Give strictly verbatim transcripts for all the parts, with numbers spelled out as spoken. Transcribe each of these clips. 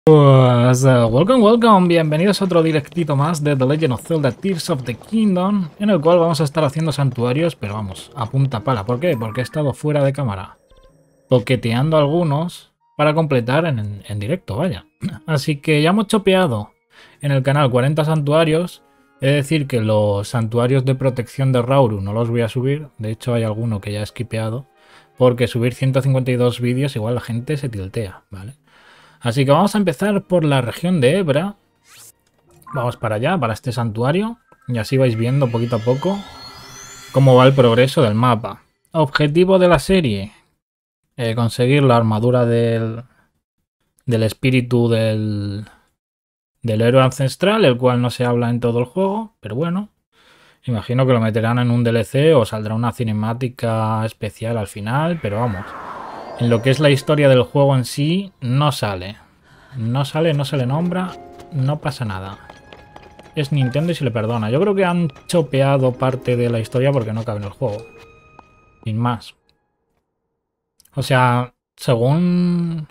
Pues, uh, welcome, welcome, bienvenidos a otro directito más de The Legend of Zelda Tears of the Kingdom, en el cual vamos a estar haciendo santuarios, pero vamos, a punta pala. ¿Por qué? Porque he estado fuera de cámara, toqueteando algunos para completar en, en directo, vaya. Así que ya hemos chopeado en el canal cuarenta santuarios. He de decir que los santuarios de protección de Rauru no los voy a subir, de hecho hay alguno que ya he skipeado, porque subir ciento cincuenta y dos vídeos igual la gente se tiltea, ¿vale? Así que vamos a empezar por la región de Hebra. Vamos para allá, para este santuario. Y así vais viendo poquito a poco cómo va el progreso del mapa. Objetivo de la serie. Eh, conseguir la armadura del, del espíritu del, del héroe ancestral, el cual no se habla en todo el juego. Pero bueno, imagino que lo meterán en un D L C o saldrá una cinemática especial al final. Pero vamos, en lo que es la historia del juego en sí, no sale. No sale, no se le nombra, no pasa nada. Es Nintendo y se le perdona. Yo creo que han chopeado parte de la historia porque no cabe en el juego. Sin más. O sea, según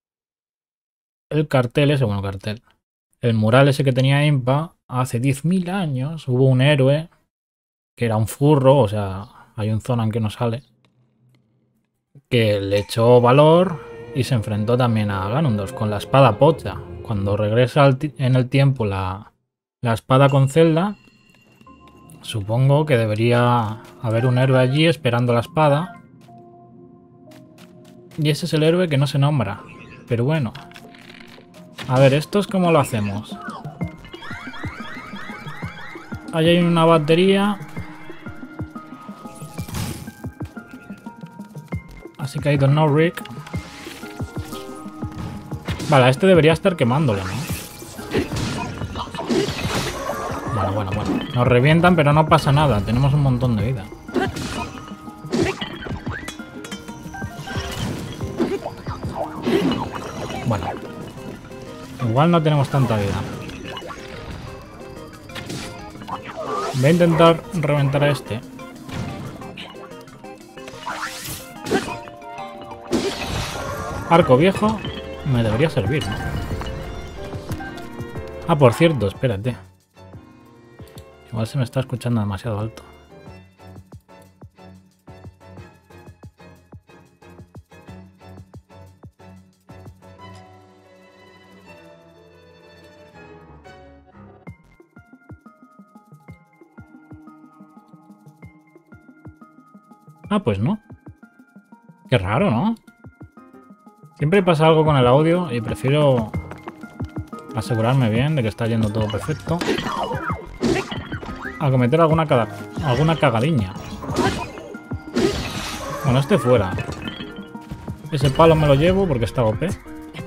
el cartel, ese bueno cartel, el mural ese que tenía Impa, hace diez mil años hubo un héroe que era un furro, o sea, hay un Zonan que no sale, que le echó valor y se enfrentó también a Ganondorf con la espada pocha. Cuando regresa al en el tiempo la, la espada con Zelda, supongo que debería haber un héroe allí esperando la espada. Y ese es el héroe que no se nombra. Pero bueno. A ver, ¿esto es cómo lo hacemos? Ahí hay una batería. Así que ha ido no Rick. Vale, este debería estar quemándole, ¿no? Bueno, bueno, bueno. Nos revientan, pero no pasa nada. Tenemos un montón de vida. Bueno. Igual no tenemos tanta vida. Voy a intentar reventar a este. Arco viejo. Me debería servir, ¿no? Ah, por cierto, espérate. Igual se me está escuchando demasiado alto. Ah, pues no. Qué raro, ¿no? Siempre pasa algo con el audio y prefiero asegurarme bien de que está yendo todo perfecto a cometer alguna, caga alguna cagadiña. Bueno, este fuera. Ese palo me lo llevo porque está O P.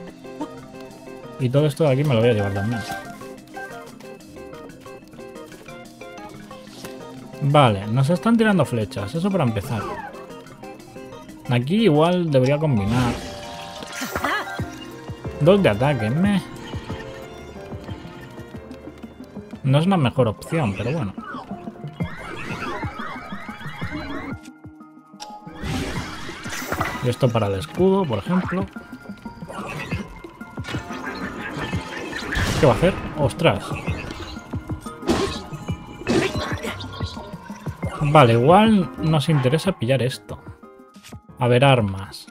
Y todo esto de aquí me lo voy a llevar también. Vale, nos están tirando flechas. Eso para empezar. Aquí igual debería combinar dos de ataque, meh. No es la mejor opción, pero bueno. Y esto para el escudo, por ejemplo. ¿Qué va a hacer? ¡Ostras! Vale, igual nos interesa pillar esto. A ver, armas.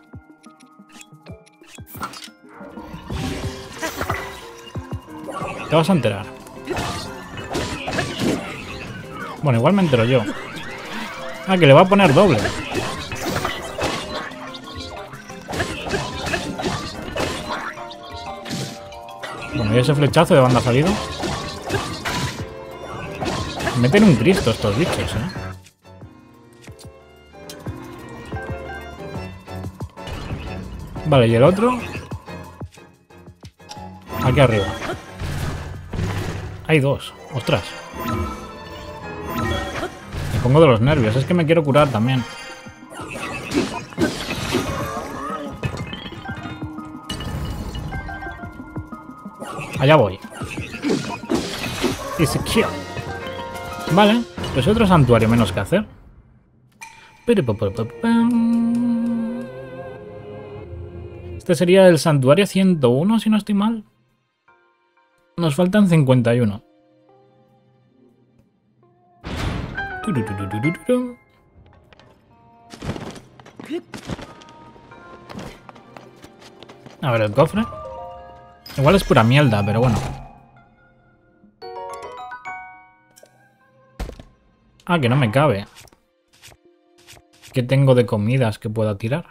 Te vas a enterar. Bueno, igual me entero yo. Ah, que le va a poner doble. Bueno, ¿y ese flechazo de banda ha salido? Meten un Cristo estos bichos, ¿eh? Vale, ¿y el otro? Aquí arriba. Hay dos. Ostras. Me pongo de los nervios. Es que me quiero curar también. Allá voy. It's a kill. Vale. Pues otro santuario menos que hacer. Este sería el santuario ciento uno, si no estoy mal. Nos faltan cincuenta y uno. A ver el cofre. Igual es pura mierda, pero bueno. Ah, que no me cabe. ¿Qué tengo de comidas que pueda tirar?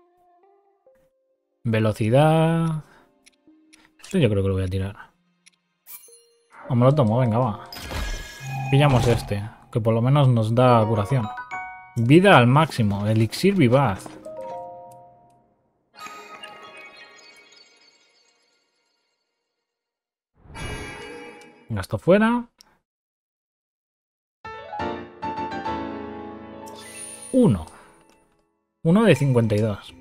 Velocidad. Este yo creo que lo voy a tirar. O me lo tomo, venga, va. Pillamos este, que por lo menos nos da curación. Vida al máximo, elixir vivaz. Gasto fuera. Uno. Uno de cincuenta y dos.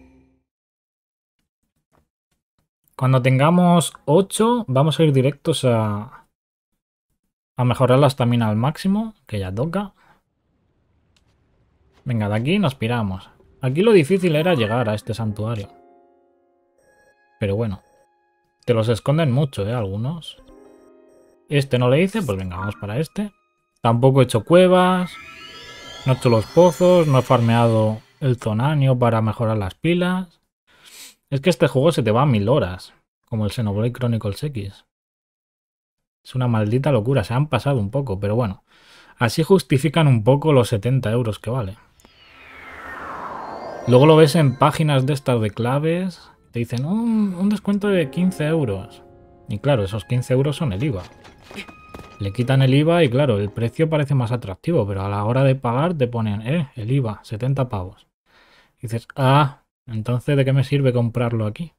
Cuando tengamos ocho, vamos a ir directos a... A mejorar la estamina al máximo, que ya toca. Venga, de aquí nos piramos. Aquí lo difícil era llegar a este santuario. Pero bueno. Te los esconden mucho, ¿eh? Algunos. Este no le hice, pues venga, vamos para este. Tampoco he hecho cuevas. No he hecho los pozos. No he farmeado el zonanio para mejorar las pilas. Es que este juego se te va a mil horas. Como el Xenoblade Chronicles X. Es una maldita locura. Se han pasado un poco, pero bueno. Así justifican un poco los setenta euros que vale. Luego lo ves en páginas de estas de claves. Te dicen un, un descuento de quince euros. Y claro, esos quince euros son el I V A. Le quitan el I V A y claro, el precio parece más atractivo. Pero a la hora de pagar te ponen, eh, el I V A, setenta pavos. Y dices, ah, entonces ¿de qué me sirve comprarlo aquí?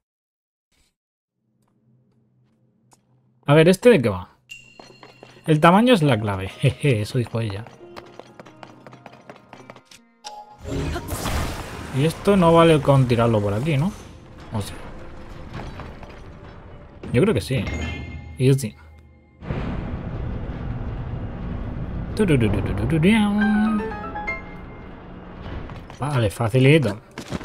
A ver, ¿este de qué va? El tamaño es la clave. Jeje, eso dijo ella. Y esto no vale con tirarlo por aquí, ¿no? O sea. Yo creo que sí. Easy. Vale, facilito.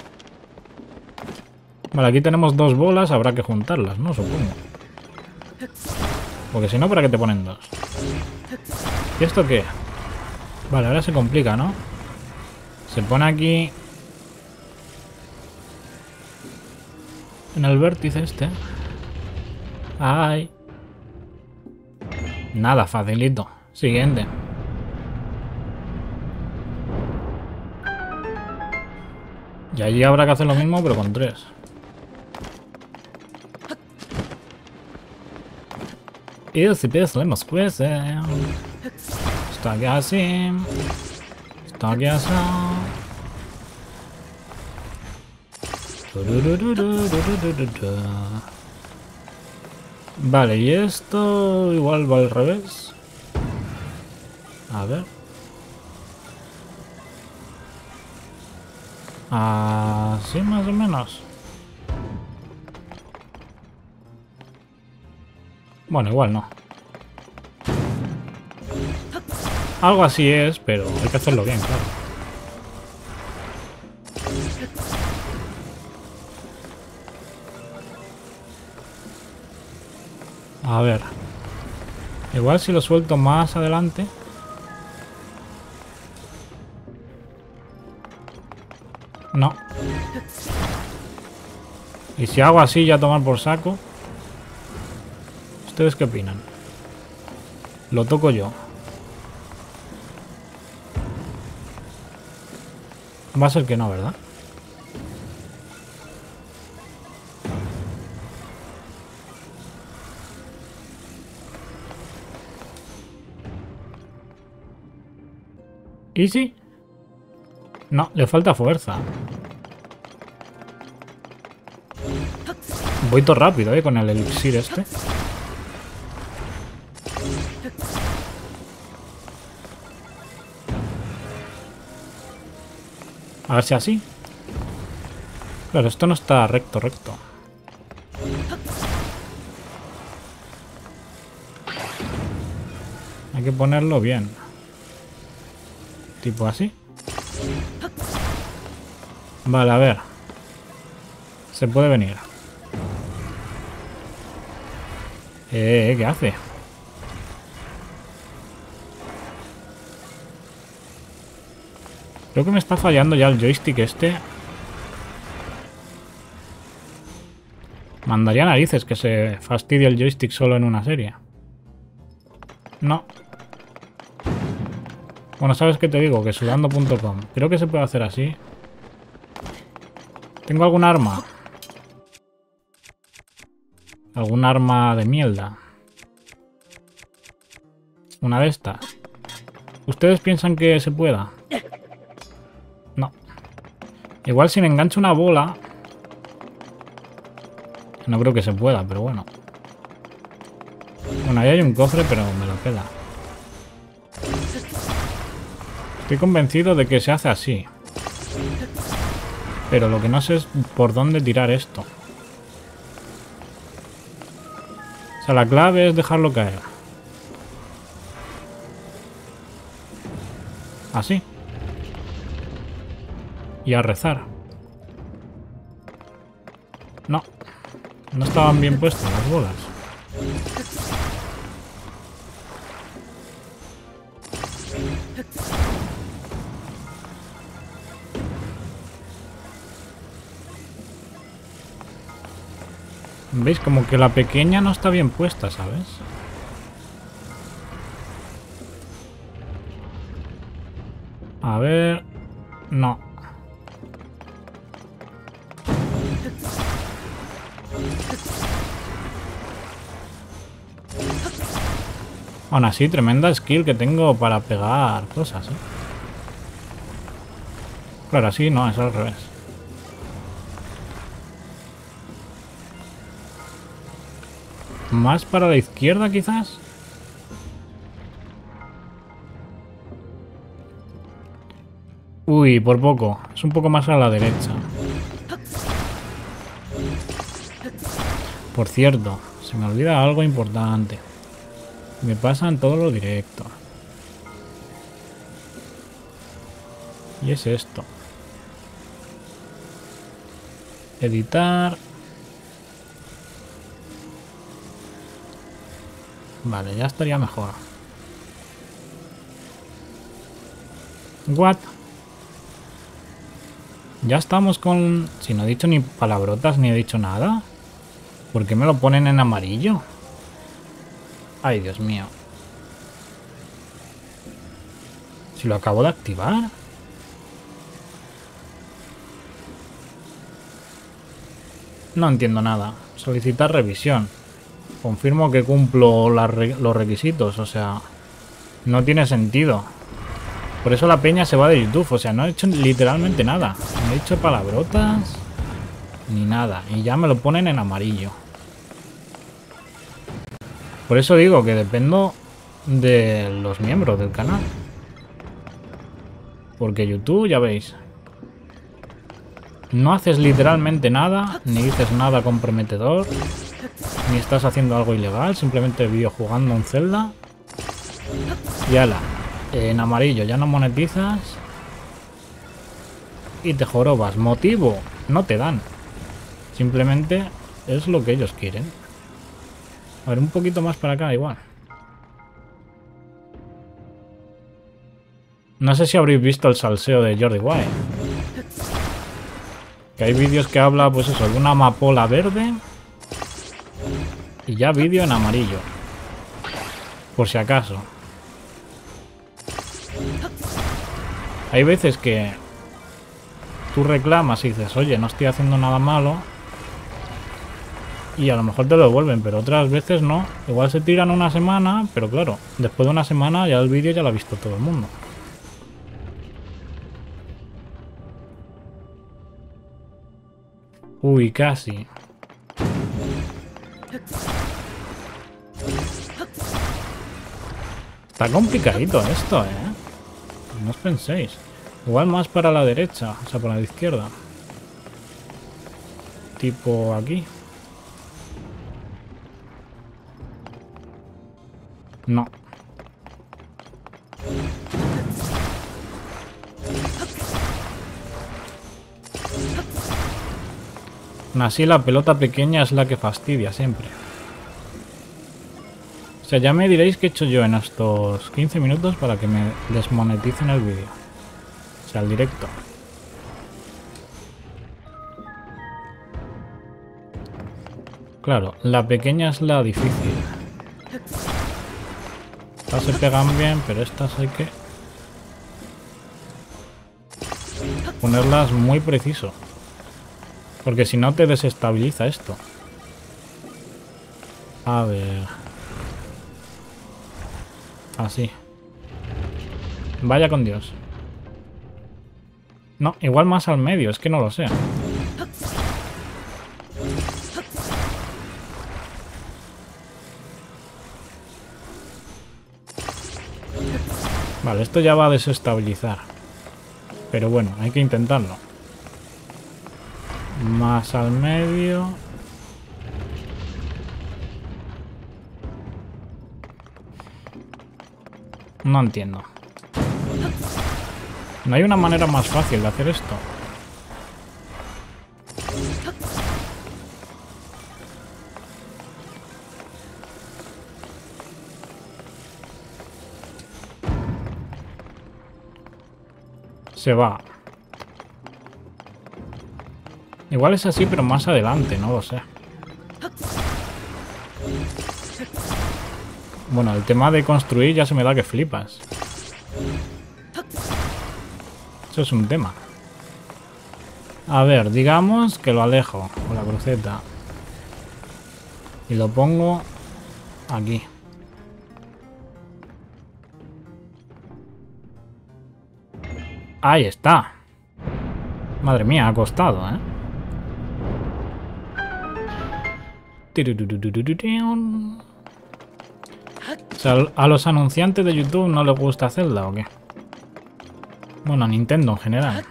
Vale, aquí tenemos dos bolas. Habrá que juntarlas, ¿no? Supongo. Porque si no, ¿para qué te ponen dos? ¿Y esto qué? Vale, ahora se complica, ¿no? Se pone aquí... En el vértice este. Ay. Nada, facilito. Siguiente. Y allí habrá que hacer lo mismo, pero con tres. Y si ves, le más pues. Está aquí así. Está aquí así. Vale, y esto igual va al revés. A ver. Así más o menos. Bueno, igual no. Algo así es, pero hay que hacerlo bien, claro. A ver. Igual si lo suelto más adelante. No. Y si hago así ya tomar por saco. ¿Ustedes qué opinan? Lo toco yo. Va a ser que no, ¿verdad? ¿Easy? No, le falta fuerza. Voy todo rápido, ¿eh? Con el elixir este. A ver si así. Claro, esto no está recto, recto. Hay que ponerlo bien. Tipo así. Vale, a ver. Se puede venir. Eh, ¿qué hace? Creo que me está fallando ya el joystick este. Mandaría narices que se fastidie el joystick solo en una serie. No. Bueno, ¿sabes qué te digo? Que sudando punto com. Creo que se puede hacer así. ¿Tengo algún arma? ¿Algún arma de mierda? Una de estas. ¿Ustedes piensan que se pueda? No. Igual si le engancho una bola... No creo que se pueda, pero bueno. Bueno, ahí hay un cofre, pero me lo queda. Estoy convencido de que se hace así. Pero lo que no sé es por dónde tirar esto. O sea, la clave es dejarlo caer. Así. Y a rezar. No. No estaban bien puestas las bolas. ¿Veis? Como que la pequeña no está bien puesta, ¿sabes? A ver... No. Aún así, tremenda skill que tengo para pegar cosas, ¿eh? Claro, así no, es al revés. Más para la izquierda, quizás. Uy, por poco. Es un poco más a la derecha. Por cierto, se me olvida algo importante. Me pasa en todos los directos. Y es esto. Editar. Vale, ya estaría mejor. What? Ya estamos con... Si no he dicho ni palabrotas ni he dicho nada. ¿Por qué me lo ponen en amarillo? Ay, Dios mío. Si lo acabo de activar. No entiendo nada. Solicitar revisión. Confirmo que cumplo la re- los requisitos. O sea, no tiene sentido. Por eso la peña se va de YouTube. O sea, no he hecho literalmente nada. No he hecho palabrotas ni nada. Y ya me lo ponen en amarillo. Por eso digo que dependo de los miembros del canal. Porque YouTube, ya veis, no haces literalmente nada, ni dices nada comprometedor, ni estás haciendo algo ilegal, simplemente vídeo jugando un Zelda. Y ala, en amarillo ya no monetizas y te jorobas. Motivo, no te dan. Simplemente es lo que ellos quieren. A ver, un poquito más para acá, igual. No sé si habréis visto el salseo de Jordi Wild. Que hay vídeos que habla, pues eso, de una amapola verde. Y ya vídeo en amarillo. Por si acaso. Hay veces que tú reclamas y dices, oye, no estoy haciendo nada malo. Y a lo mejor te lo devuelven, pero otras veces no. Igual se tiran una semana, pero claro, después de una semana ya el vídeo ya lo ha visto todo el mundo. Uy, casi. Está complicadito esto, ¿eh? No os penséis. Igual más para la derecha, o sea, para la izquierda. Tipo aquí. No. Aún así, la pelota pequeña es la que fastidia siempre. O sea, ya me diréis qué he hecho yo en estos quince minutos para que me desmoneticen el vídeo. O sea, el directo. Claro, la pequeña es la difícil. Estas se pegan bien, pero estas hay que ponerlas muy preciso. Porque si no te desestabiliza esto. A ver. Así. Vaya con Dios. No, igual más al medio, es que no lo sé. Vale, esto ya va a desestabilizar. Pero bueno, hay que intentarlo. Más al medio. No entiendo. No hay una manera más fácil de hacer esto. Se va. Igual es así, pero más adelante, no lo sé. Bueno, el tema de construir ya se me da que flipas. Eso es un tema. A ver, digamos que lo alejo con la cruceta. Y lo pongo aquí. Ahí está. Madre mía, ha costado, ¿eh? O sea, ¿a los anunciantes de YouTube no les gusta Zelda o qué? Bueno, a Nintendo en general.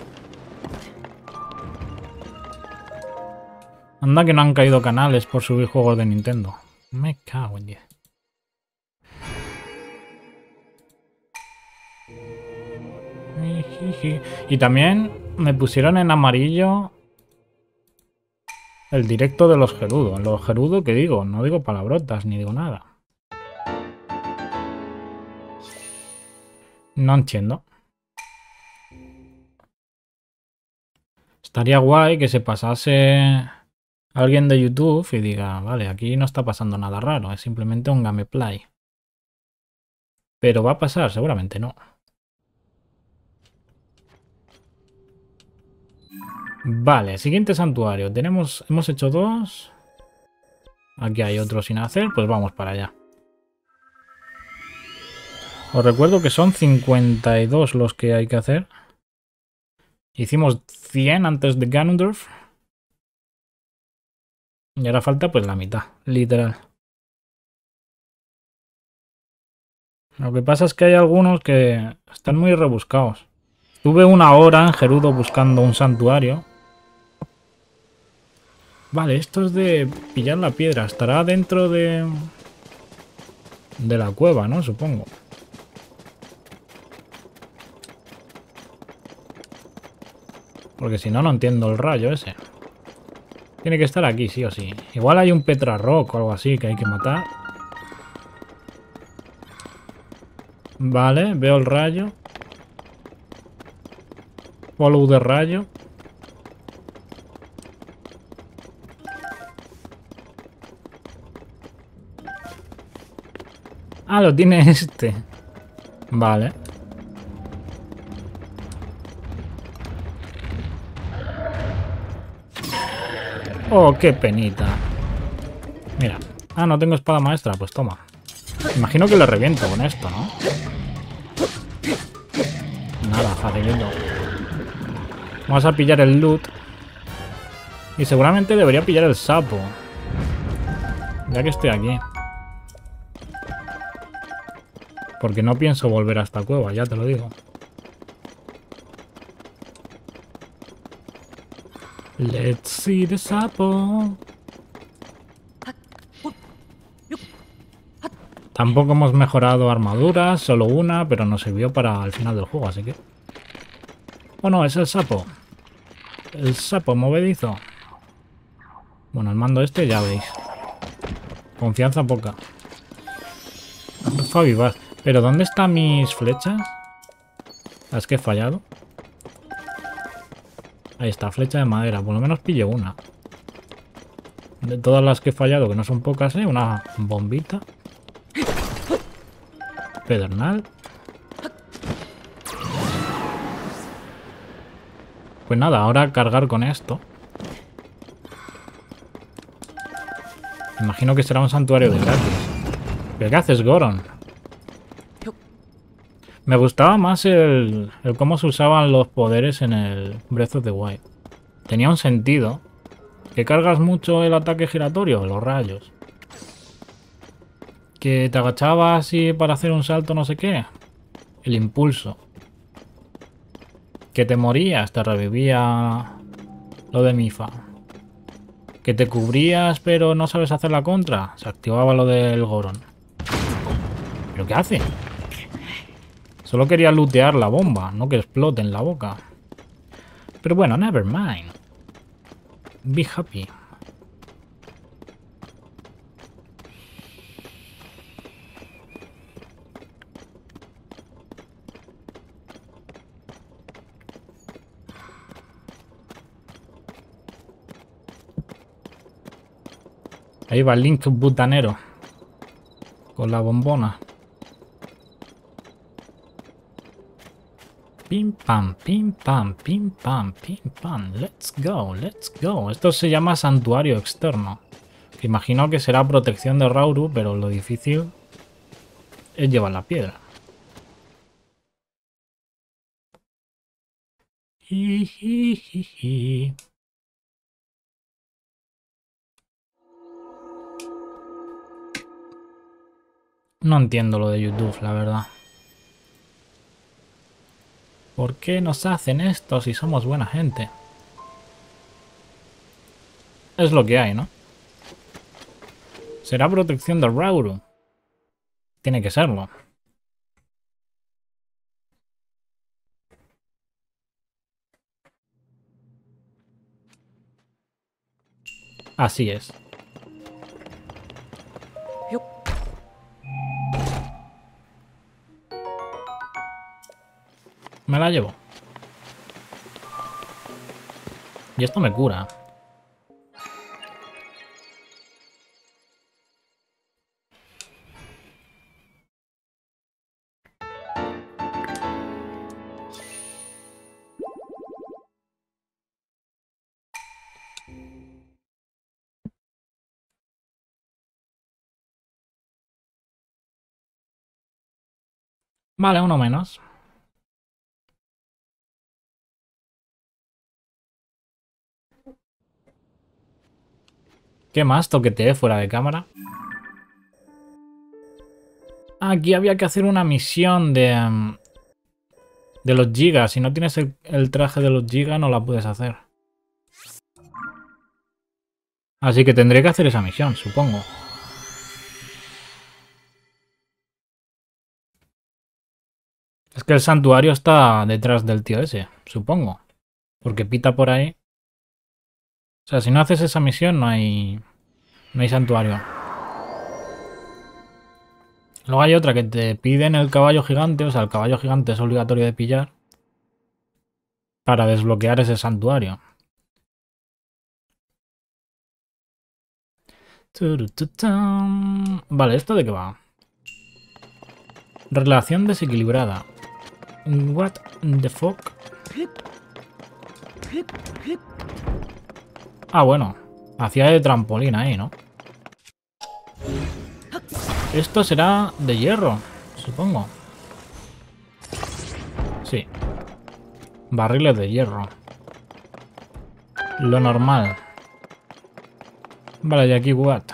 Anda que no han caído canales por subir juegos de Nintendo. Me cago en diez. Y también me pusieron en amarillo el directo de los Gerudo. En los Gerudo, ¿qué digo? No digo palabrotas ni digo nada. No entiendo. Estaría guay que se pasase alguien de YouTube y diga, vale, aquí no está pasando nada raro, es simplemente un gameplay. Pero va a pasar, seguramente no. Vale, siguiente santuario. Tenemos, hemos hecho dos. Aquí hay otro sin hacer, pues vamos para allá. Os recuerdo que son cincuenta y dos los que hay que hacer. Hicimos cien antes de Ganondorf. Y ahora falta pues la mitad, literal. Lo que pasa es que hay algunos que están muy rebuscados. Tuve una hora en Gerudo buscando un santuario. Vale, esto es de pillar la piedra. Estará dentro de... de la cueva, ¿no? Supongo. Porque si no, no entiendo el rayo ese. Tiene que estar aquí, sí o sí. Igual hay un Petra Rock o algo así que hay que matar. Vale, veo el rayo. Follow de rayo. Ah, lo tiene este. Vale. Oh, qué penita. Mira. Ah, no tengo espada maestra. Pues toma. Imagino que le reviento con esto, ¿no? Nada, facilito. Vamos a pillar el loot. Y seguramente debería pillar el sapo. Ya que estoy aquí. Porque no pienso volver a esta cueva, ya te lo digo. Let's see the sapo. Tampoco hemos mejorado armaduras, solo una, pero nos sirvió para el final del juego, así que... Oh no, es el sapo. El sapo movedizo. Bueno, el mando este ya veis. Confianza poca. Fue vivaz. ¿Pero dónde están mis flechas? ¿Las que he fallado? Ahí está, flecha de madera. Por lo menos pillé una. De todas las que he fallado, que no son pocas, ¿eh? Una bombita. Pedernal. Pues nada, ahora cargar con esto. Imagino que será un santuario de gratis. ¿Pero qué haces, Goron? Me gustaba más el, el cómo se usaban los poderes en el Breath of the Wild. Tenía un sentido. ¿Que cargas mucho el ataque giratorio? Los rayos. ¿Que te agachabas y para hacer un salto no sé qué? El impulso. ¿Que te morías? Te revivía lo de Mifa. ¿Que te cubrías pero no sabes hacer la contra? Se activaba lo del Goron. ¿Pero qué hace? Solo quería lootear la bomba, no que explote en la boca. Pero bueno, never mind. Be happy. Ahí va el Link butanero. Con la bombona. Pim pam, pim pam, pim pam, pim pam. Let's go, let's go. Esto se llama santuario externo. Imagino que será protección de Rauru, pero lo difícil es llevar la piedra. Jijijiji. No entiendo lo de YouTube, la verdad. ¿Por qué nos hacen esto si somos buena gente? Es lo que hay, ¿no? ¿Será protección de Rauru? Tiene que serlo. Así es. Me la llevo. Y esto me cura. Vale, uno menos. ¿Qué más toqueteé fuera de cámara? Aquí había que hacer una misión de... Um, de los gigas. Si no tienes el, el traje de los gigas no la puedes hacer. Así que tendré que hacer esa misión, supongo. Es que el santuario está detrás del tío ese, supongo. Porque pita por ahí. O sea, si no haces esa misión no hay... No hay santuario. Luego hay otra que te piden el caballo gigante. O sea, el caballo gigante es obligatorio de pillar. Para desbloquear ese santuario. Vale, ¿esto de qué va? Relación desequilibrada. What the fuck? Ah, bueno. Hacía de trampolín ahí, ¿no? Esto será de hierro, supongo. Sí. Barriles de hierro. Lo normal. Vale, y aquí what?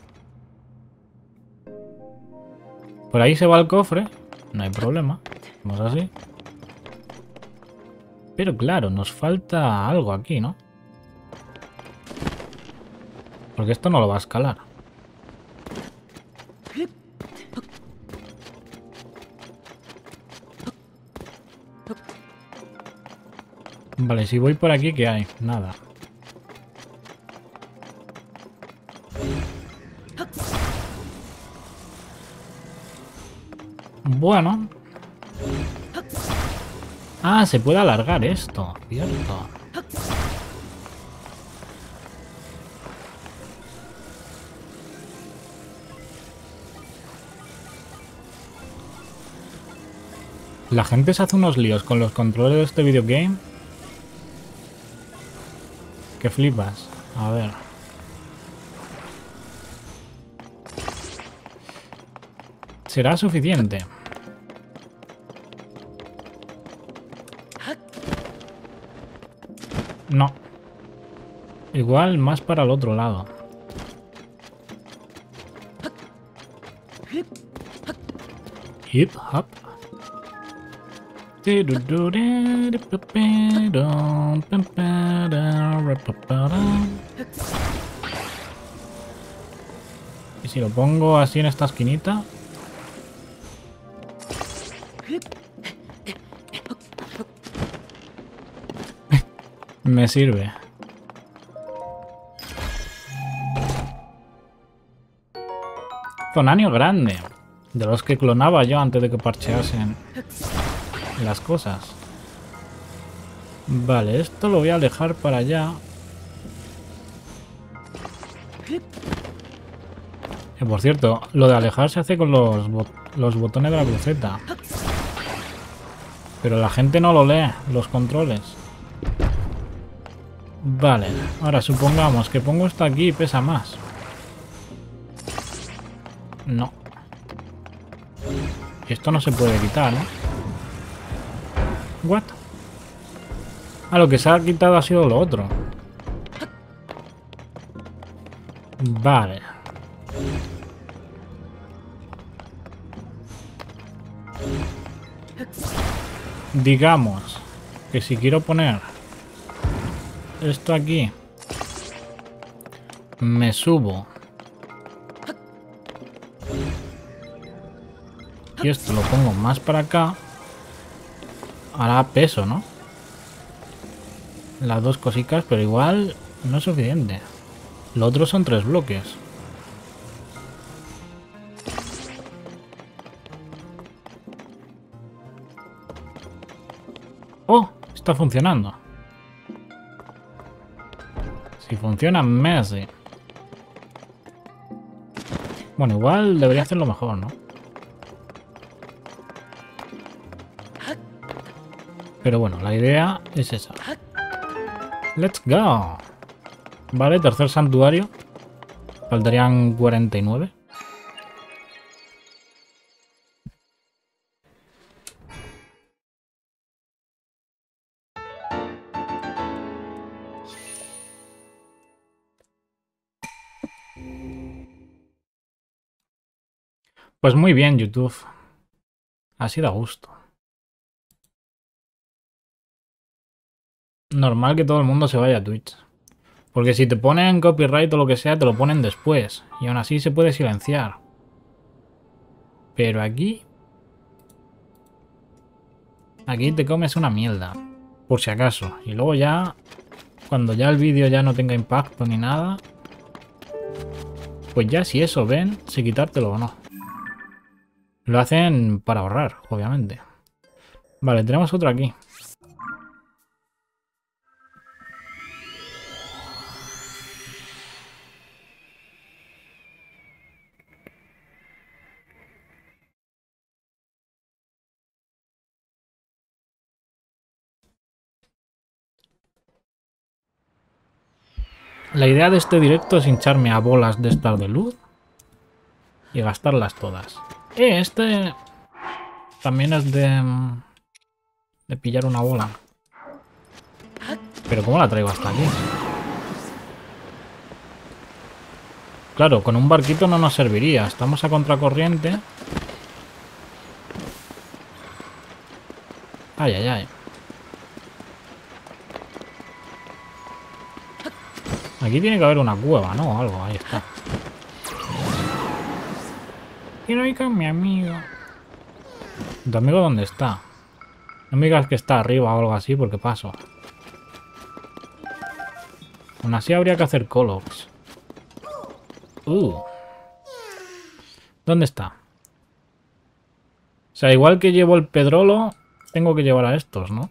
Por ahí se va el cofre. No hay problema. Vamos así. Pero claro, nos falta algo aquí, ¿no? Porque esto no lo va a escalar. Vale, si voy por aquí, ¿qué hay? Nada. Bueno. Ah, se puede alargar esto, cierto. La gente se hace unos líos con los controles de este videogame. Que flipas. A ver. ¿Será suficiente? No. Igual más para el otro lado. Hip hop. Y si lo pongo así en esta esquinita. Me sirve. Zonanio grande. De los que clonaba yo antes de que parcheasen las cosas. Vale, esto lo voy a alejar para allá. Que por cierto, lo de alejar se hace con los, bot los botones de la cruceta. Pero la gente no lo lee, los controles. Vale, ahora supongamos que pongo esto aquí y pesa más. No. Esto no se puede quitar, ¿no? What? Ah, lo que se ha quitado ha sido lo otro. Vale. Digamos que si quiero poner esto aquí, me subo. Y esto lo pongo más para acá. Hará peso, ¿no? Las dos cositas, pero igual no es suficiente. Lo otro son tres bloques. ¡Oh! Está funcionando. Si funciona, Messi. Bueno, igual debería hacerlo mejor, ¿no? Pero bueno, la idea es esa. ¡Let's go! Vale, tercer santuario. Faltarían cuarenta y nueve. Pues muy bien, YouTube. Así da gusto. Normal que todo el mundo se vaya a Twitch. Porque si te ponen copyright o lo que sea, te lo ponen después. Y aún así se puede silenciar. Pero aquí... Aquí te comes una mierda. Por si acaso. Y luego ya... Cuando ya el vídeo ya no tenga impacto ni nada... Pues ya si eso ven, si quitártelo o no. Lo hacen para ahorrar, obviamente. Vale, tenemos otro aquí. La idea de este directo es hincharme a bolas de estas de luz y gastarlas todas. Eh, este también es de, de pillar una bola. Pero ¿cómo la traigo hasta aquí? Claro, con un barquito no nos serviría. Estamos a contracorriente. Ay, ay, ay. Aquí tiene que haber una cueva, ¿no? Algo, ahí está. Quiero ir con mi amigo. ¿Tu amigo dónde está? No me digas que está arriba o algo así, porque paso. Aún así habría que hacer call-offs. Uh. ¿Dónde está? sea, igual que llevo el pedrolo, tengo que llevar a estos, ¿no?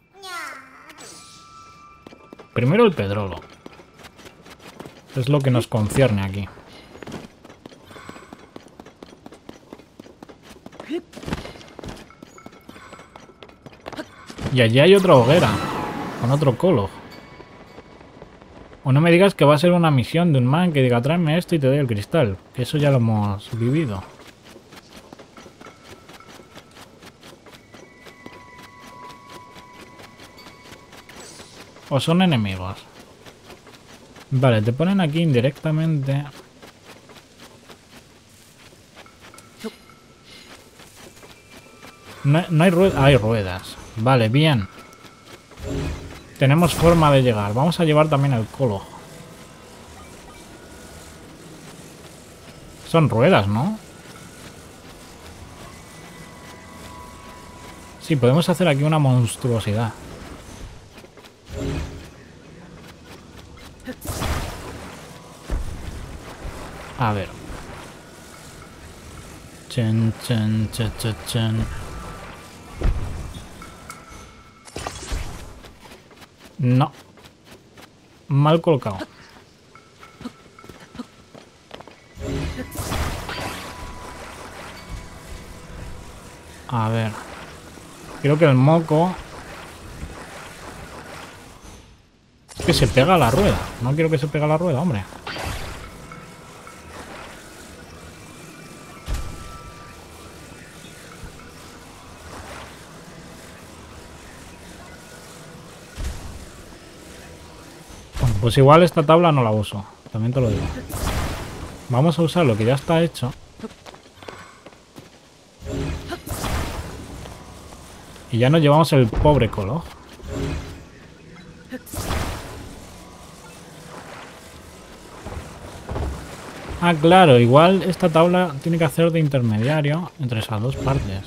Primero el pedrolo. Es lo que nos concierne aquí. Y allí hay otra hoguera. Con otro colo. O no me digas que va a ser una misión de un man que diga tráeme esto y te doy el cristal. Que eso ya lo hemos vivido. O son enemigos. Vale, te ponen aquí indirectamente. No, no hay ruedas. Hay ruedas. Vale, bien. Tenemos forma de llegar. Vamos a llevar también el colo. Son ruedas, ¿no? Sí, podemos hacer aquí una monstruosidad. A ver. Chen, chen, chen, chen, chen. No. Mal colocado. A ver. Creo que el moco... Es que se pega a la rueda. No quiero que se pegue a la rueda, hombre. Pues igual esta tabla no la uso. También te lo digo. Vamos a usar lo que ya está hecho. Y ya nos llevamos el pobre colo. Ah, claro. Igual esta tabla tiene que hacer de intermediario entre esas dos partes.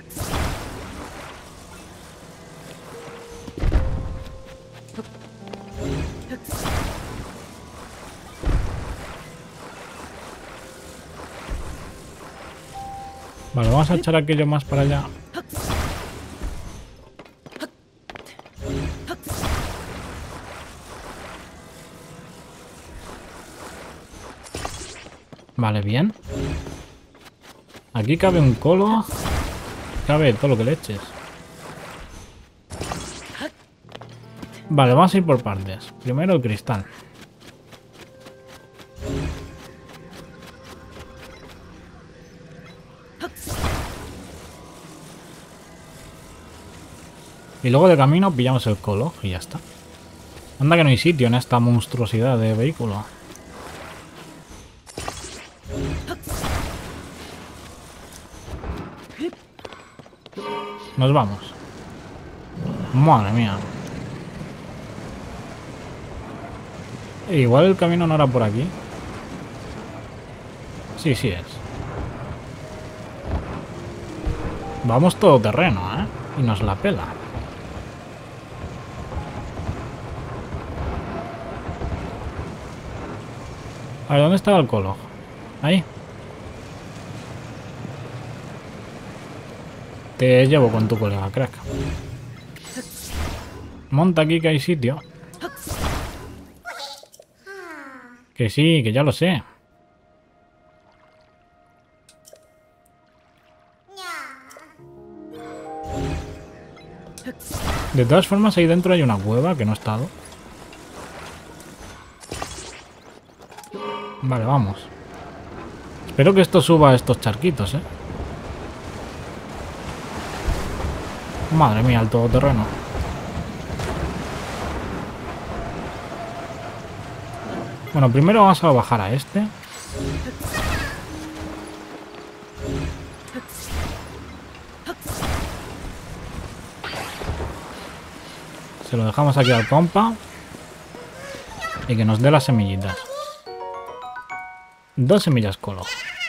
Vale, vamos a echar aquello más para allá. Vale, bien. Aquí cabe un colo. Cabe todo lo que le eches. Vale, vamos a ir por partes. Primero el cristal. Y luego de camino pillamos el colo y ya está. Anda que no hay sitio en esta monstruosidad de vehículo. Nos vamos. Madre mía. Igual el camino no era por aquí. Sí, sí es. Vamos todo terreno, ¿eh? Y nos la pela. A ver, ¿dónde estaba el colo? Ahí. Te llevo con tu colega, crack. Monta aquí que hay sitio. Que sí, que ya lo sé. De todas formas, ahí dentro hay una cueva que no he estado. Vale, vamos. Espero que esto suba a estos charquitos, ¿eh? Madre mía, el todoterreno. Bueno, primero vamos a bajar a este. Se lo dejamos aquí al compa. Y que nos dé las semillitas. Dos semillas colo.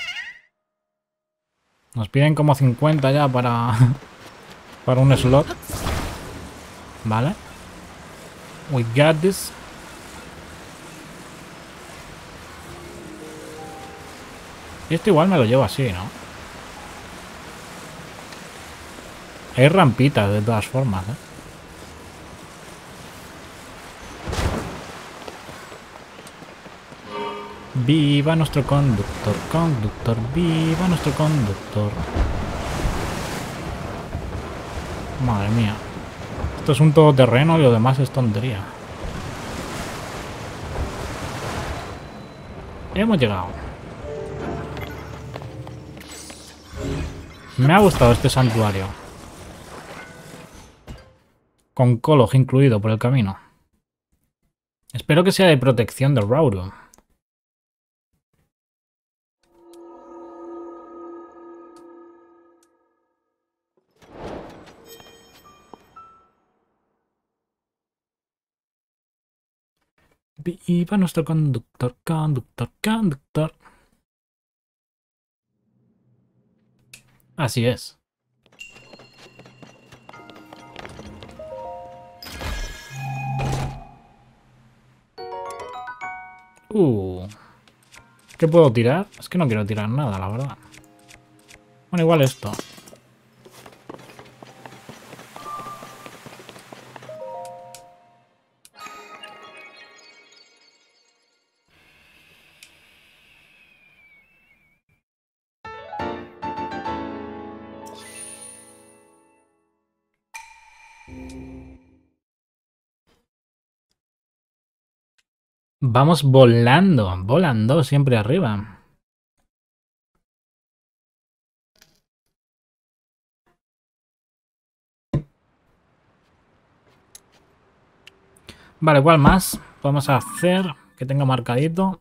Nos piden como cincuenta ya para... para un slot. Vale. We got this. Y esto igual me lo llevo así, ¿no? Hay rampitas de todas formas, ¿eh? Viva nuestro conductor, conductor, viva nuestro conductor. Madre mía. Esto es un todoterreno y lo demás es tontería. Hemos llegado. Me ha gustado este santuario. Con Kolokh incluido por el camino. Espero que sea de protección de Rauru. Viva nuestro conductor, conductor, conductor. Así es. Uh. ¿Qué puedo tirar? Es que no quiero tirar nada, la verdad. Bueno, igual esto. Vamos volando, volando siempre arriba. Vale, ¿cuál más podemos hacer que tenga marcadito?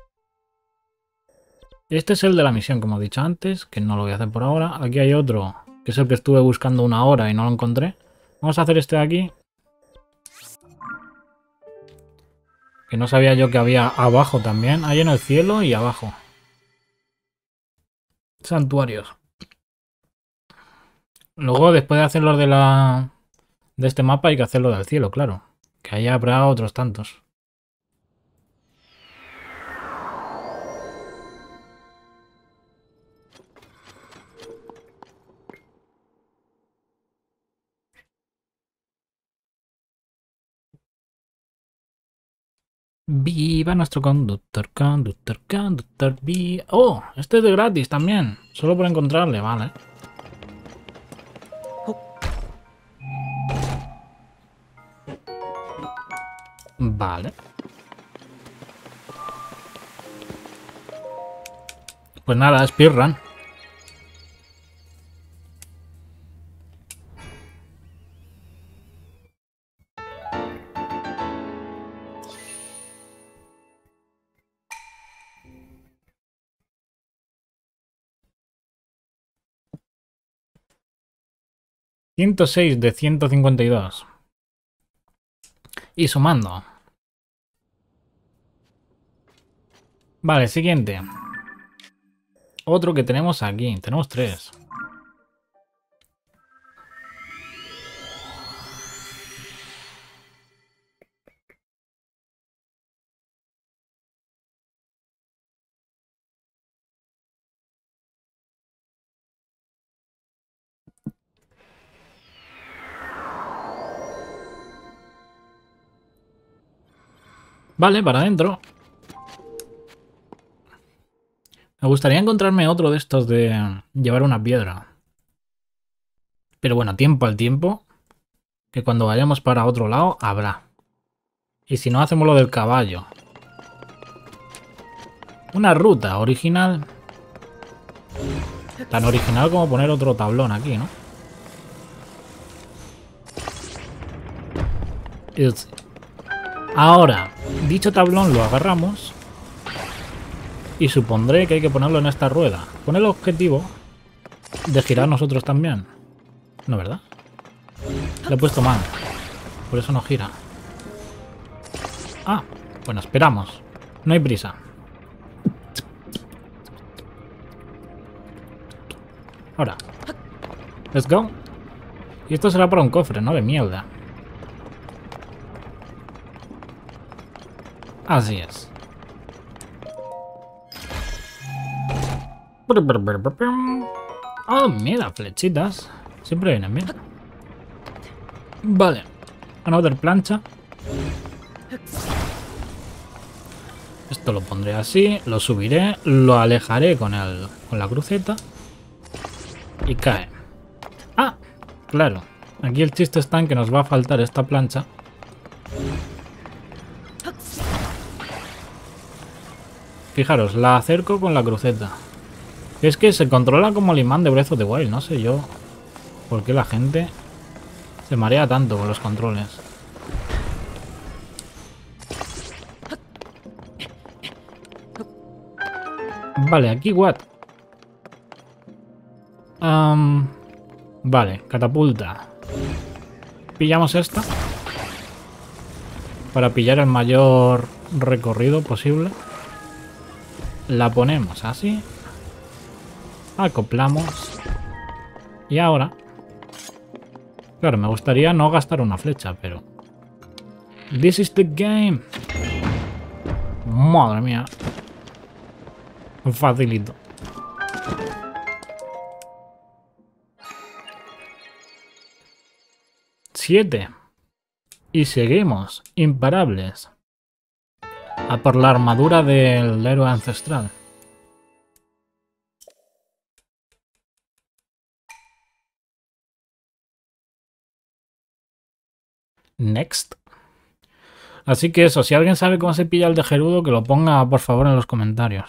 Este es el de la misión, como he dicho antes, que no lo voy a hacer por ahora. Aquí hay otro, que es el que estuve buscando una hora y no lo encontré. Vamos a hacer este de aquí. Que no sabía yo que había abajo también. Hay en el cielo y abajo. Santuarios. Luego, después de hacer los de la... de este mapa, hay que hacerlo del cielo, claro. Que ahí habrá otros tantos. Viva nuestro conductor, conductor, conductor, viva... ¡Oh! Este es de gratis también. Solo por encontrarle, vale. Vale. Pues nada, speedrun. ciento seis de ciento cincuenta y dos. Y sumando. Vale, siguiente. Otro que tenemos aquí. Tenemos tres. Vale, para adentro. Me gustaría encontrarme otro de estos de llevar una piedra. Pero bueno, tiempo al tiempo. Que cuando vayamos para otro lado, habrá. Y si no, hacemos lo del caballo. Una ruta original. Tan original como poner otro tablón aquí, ¿no? Ahora, dicho tablón lo agarramos. Y supondré que hay que ponerlo en esta rueda. Con el objetivo de girar nosotros también. ¿No, verdad? Le he puesto mal. Por eso no gira. Ah, bueno, esperamos. No hay prisa. Ahora. Let's go. Y esto será para un cofre, ¿no? De mierda. Así es. Oh, mira, flechitas. Siempre vienen bien. Vale. Another plancha. Esto lo pondré así. Lo subiré. Lo alejaré con, el, con la cruceta. Y cae. ¡Ah! Claro. Aquí el chiste está en que nos va a faltar esta plancha. Fijaros, la acerco con la cruceta. Es que se controla como el imán de Breath of the Wild. No sé yo por qué la gente se marea tanto con los controles. Vale, aquí what? Um, vale, catapulta. Pillamos esta para pillar el mayor recorrido posible. La ponemos así. Acoplamos. Y ahora... Claro, me gustaría no gastar una flecha, pero... This is the game. Madre mía. Facilito. Siete. Y seguimos. Imparables. A por la armadura del héroe ancestral. Next. Así que eso, si alguien sabe cómo se pilla el de Gerudo, que lo ponga por favor en los comentarios.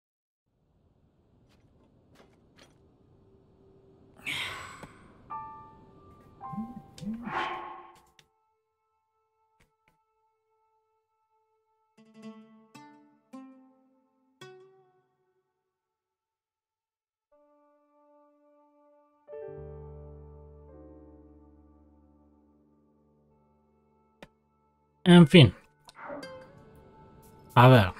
En fin. A ver.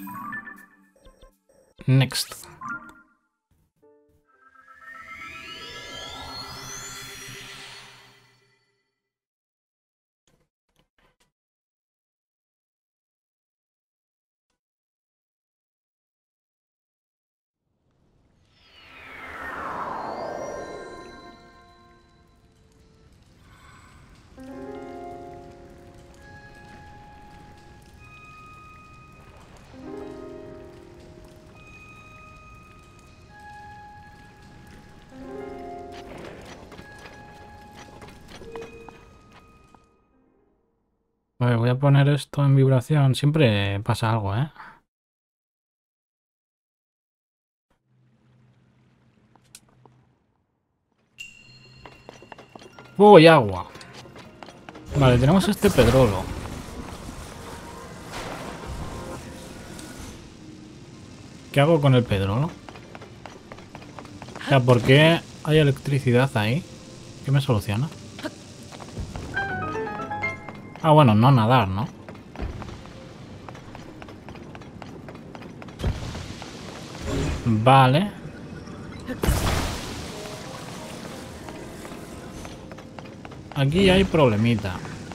Next. Vale, voy a poner esto en vibración. Siempre pasa algo, ¿eh? Fuego y agua. Vale, tenemos este pedrolo. ¿Qué hago con el pedrolo? O sea, ¿por qué hay electricidad ahí? ¿Qué me soluciona? Ah, bueno, no nadar, ¿no? Vale. Aquí hay problemita.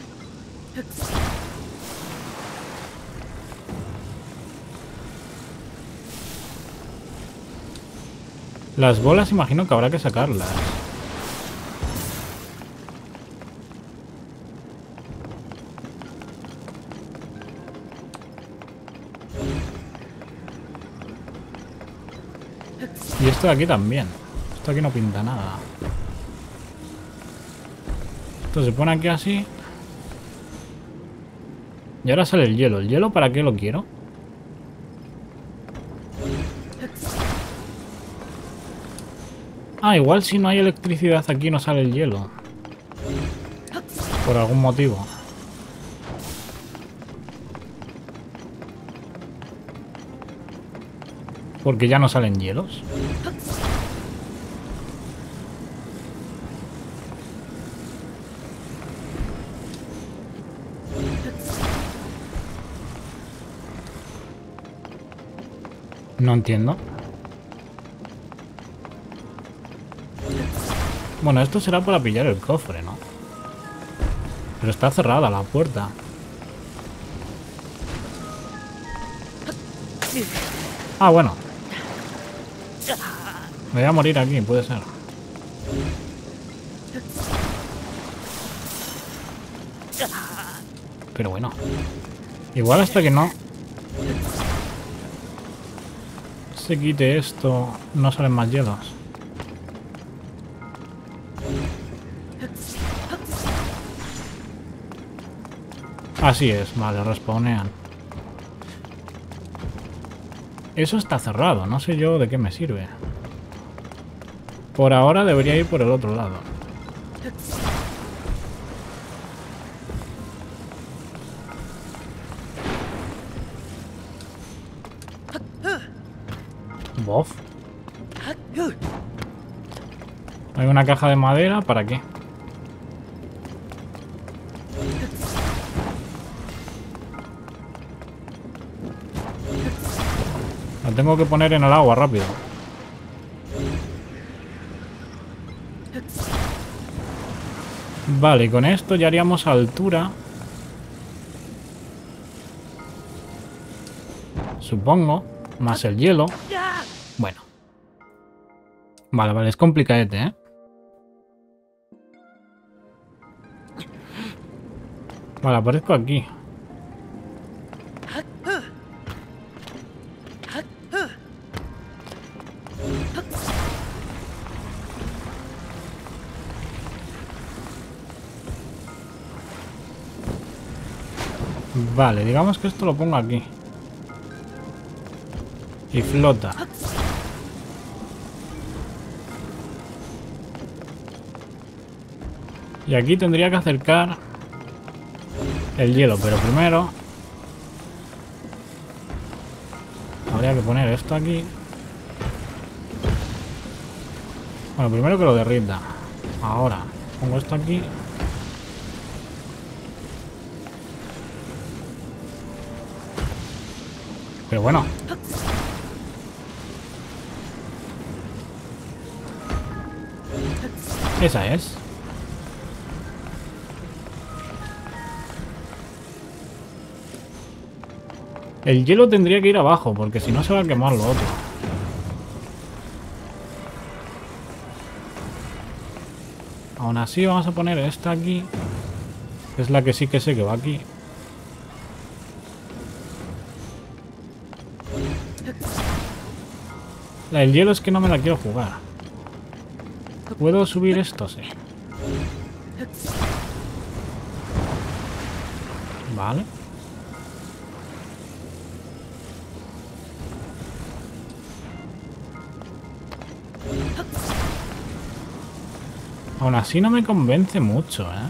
Las bolas imagino que habrá que sacarlas. Y esto de aquí también. Esto aquí no pinta nada. Esto se pone aquí así. Y ahora sale el hielo. ¿El hielo para qué lo quiero? Ah, igual si no hay electricidad aquí no sale el hielo. Por algún motivo. Porque ya no salen hielos. No entiendo. Bueno, esto será para pillar el cofre, ¿no? Pero está cerrada la puerta. Ah, bueno. Me voy a morir aquí, puede ser. Pero bueno. Igual hasta que no se quite esto, no salen más hielos. Así es, vale, respawnean. Eso está cerrado, no sé yo de qué me sirve. Por ahora debería ir por el otro lado. Bof. Hay una caja de madera, ¿para qué? La tengo que poner en el agua rápido. Vale, y con esto ya haríamos altura. Supongo. Más el hielo. Bueno. Vale, vale, es complicadete, ¿eh? Vale, aparezco aquí. Vale, digamos que esto lo pongo aquí. Y flota. Y aquí tendría que acercar el hielo, pero primero habría que poner esto aquí. Bueno, primero que lo derrita. Ahora pongo esto aquí. Pero bueno. Esa es. El hielo tendría que ir abajo, porque si no se va a quemar lo otro. Aún así vamos a poner esta aquí. Que es la que sí que sé que va aquí. La del hielo es que no me la quiero jugar. ¿Puedo subir esto? Sí. Vale. Aún así no me convence mucho, ¿eh?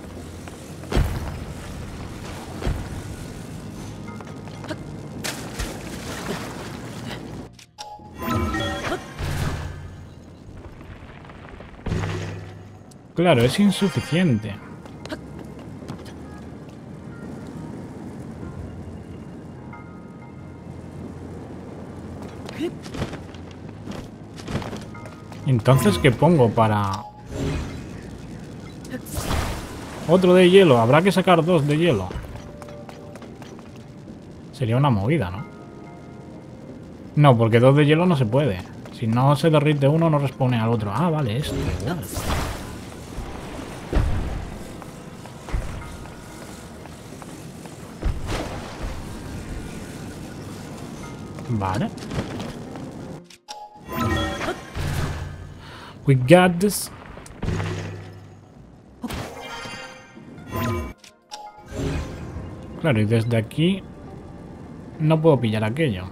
Claro, es insuficiente. Entonces, ¿qué pongo para...? Otro de hielo. Habrá que sacar dos de hielo. Sería una movida, ¿no? No, porque dos de hielo no se puede. Si no se derrite uno, no responde al otro. Ah, vale, esto igual. Vale. We got this. Claro, y desde aquí no puedo pillar aquello.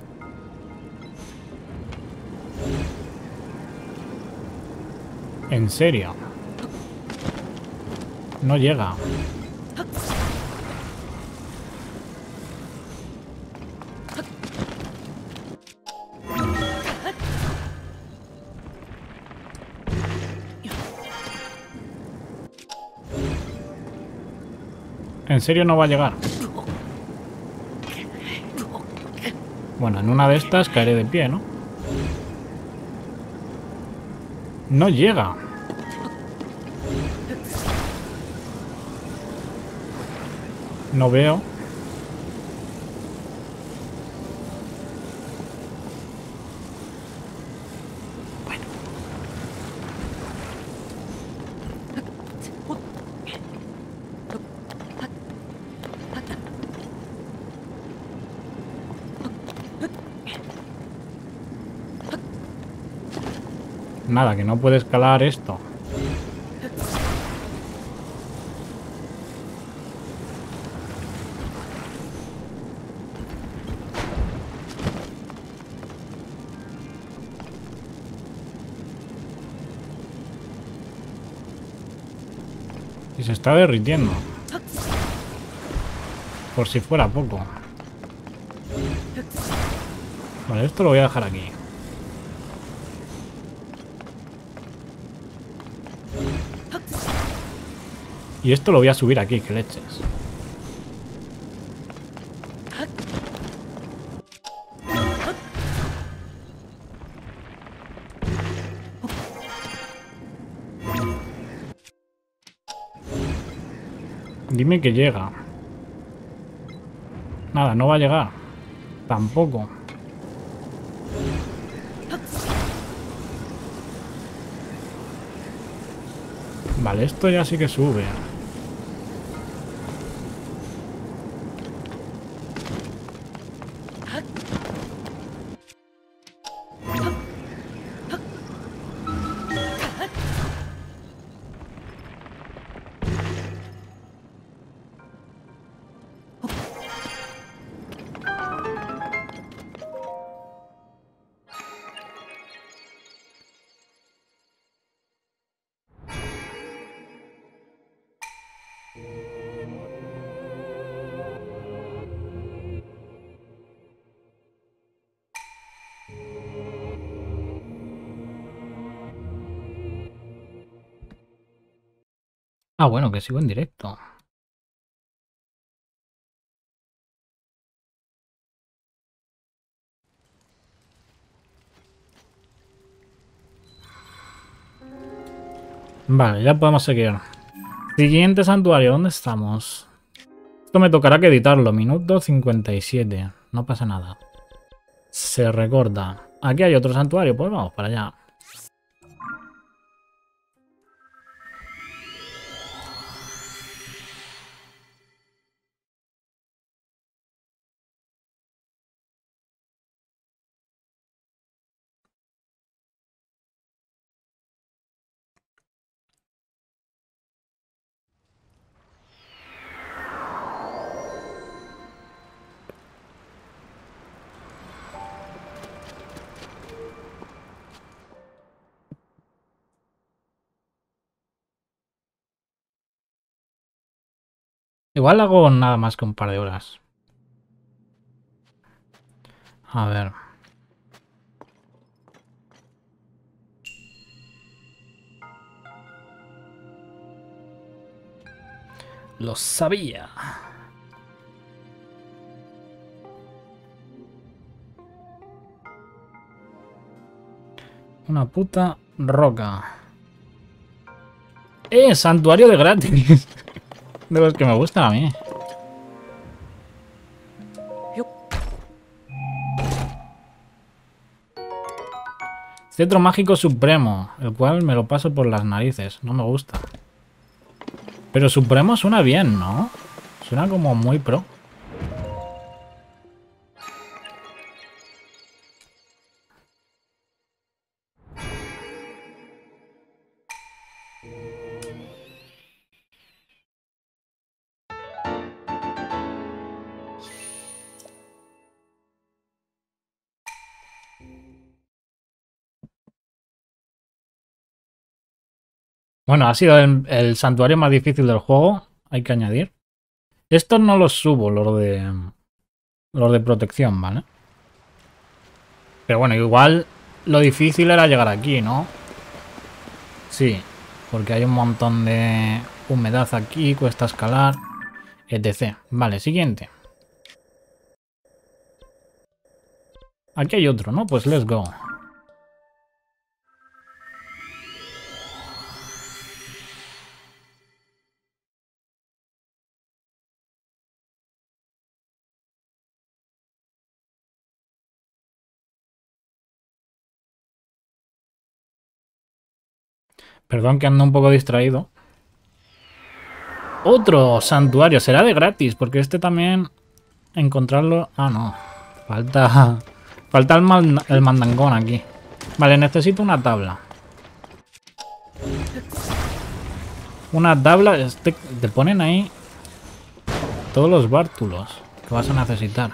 ¿En serio? No llega. ¿En serio no va a llegar? Bueno, en una de estas caeré de pie, ¿no? No llega. No veo. Nada, que no puede escalar esto. Y se está derritiendo. Por si fuera poco. Vale, esto lo voy a dejar aquí. Y esto lo voy a subir aquí, que leches. Dime que llega. Nada, no va a llegar. Tampoco. Vale, esto ya sí que sube. Ah, bueno, que sigo en directo. Vale, ya podemos seguir. Siguiente santuario, ¿dónde estamos? Esto me tocará que editarlo. Minuto cincuenta y siete. No pasa nada. Se recorta. Aquí hay otro santuario, pues vamos para allá. Igual hago nada más que un par de horas. A ver. Lo sabía. Una puta roca. ¡Eh! Santuario de gratis. De los que me gustan a mí. Cetro mágico supremo. El cual me lo paso por las narices. No me gusta. Pero supremo suena bien, ¿no? Suena como muy pro. Bueno, ha sido el, el santuario más difícil del juego. Hay que añadir. Estos no los subo, los de... Los de protección, ¿vale? Pero bueno, igual lo difícil era llegar aquí, ¿no? Sí, porque hay un montón de humedad aquí, cuesta escalar, etcétera. Vale, siguiente. Aquí hay otro, ¿no? Pues let's go. Perdón que ando un poco distraído. Otro santuario, será de gratis, porque este también encontrarlo... Ah, no. Falta... Falta el, man... el mandangón aquí. Vale, necesito una tabla. Una tabla. Este, te ponen ahí todos los bártulos que vas a necesitar.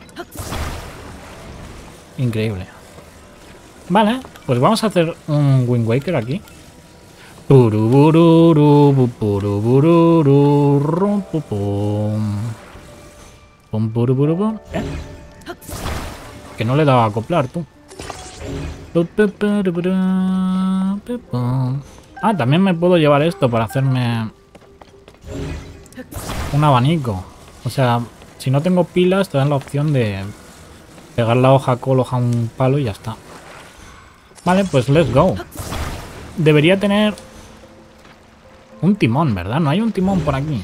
Increíble. Vale, pues vamos a hacer un Wind Waker aquí. Purubururu, purubururu, rum, pum, pum. Pum, purubururu. ¿Eh? Que no le daba a acoplar, tú. Ah, también me puedo llevar esto para hacerme un abanico. O sea, si no tengo pilas, te dan la opción de pegar la hoja col, hoja a un palo y ya está. Vale, pues let's go. Debería tener un timón, ¿verdad? No hay un timón por aquí.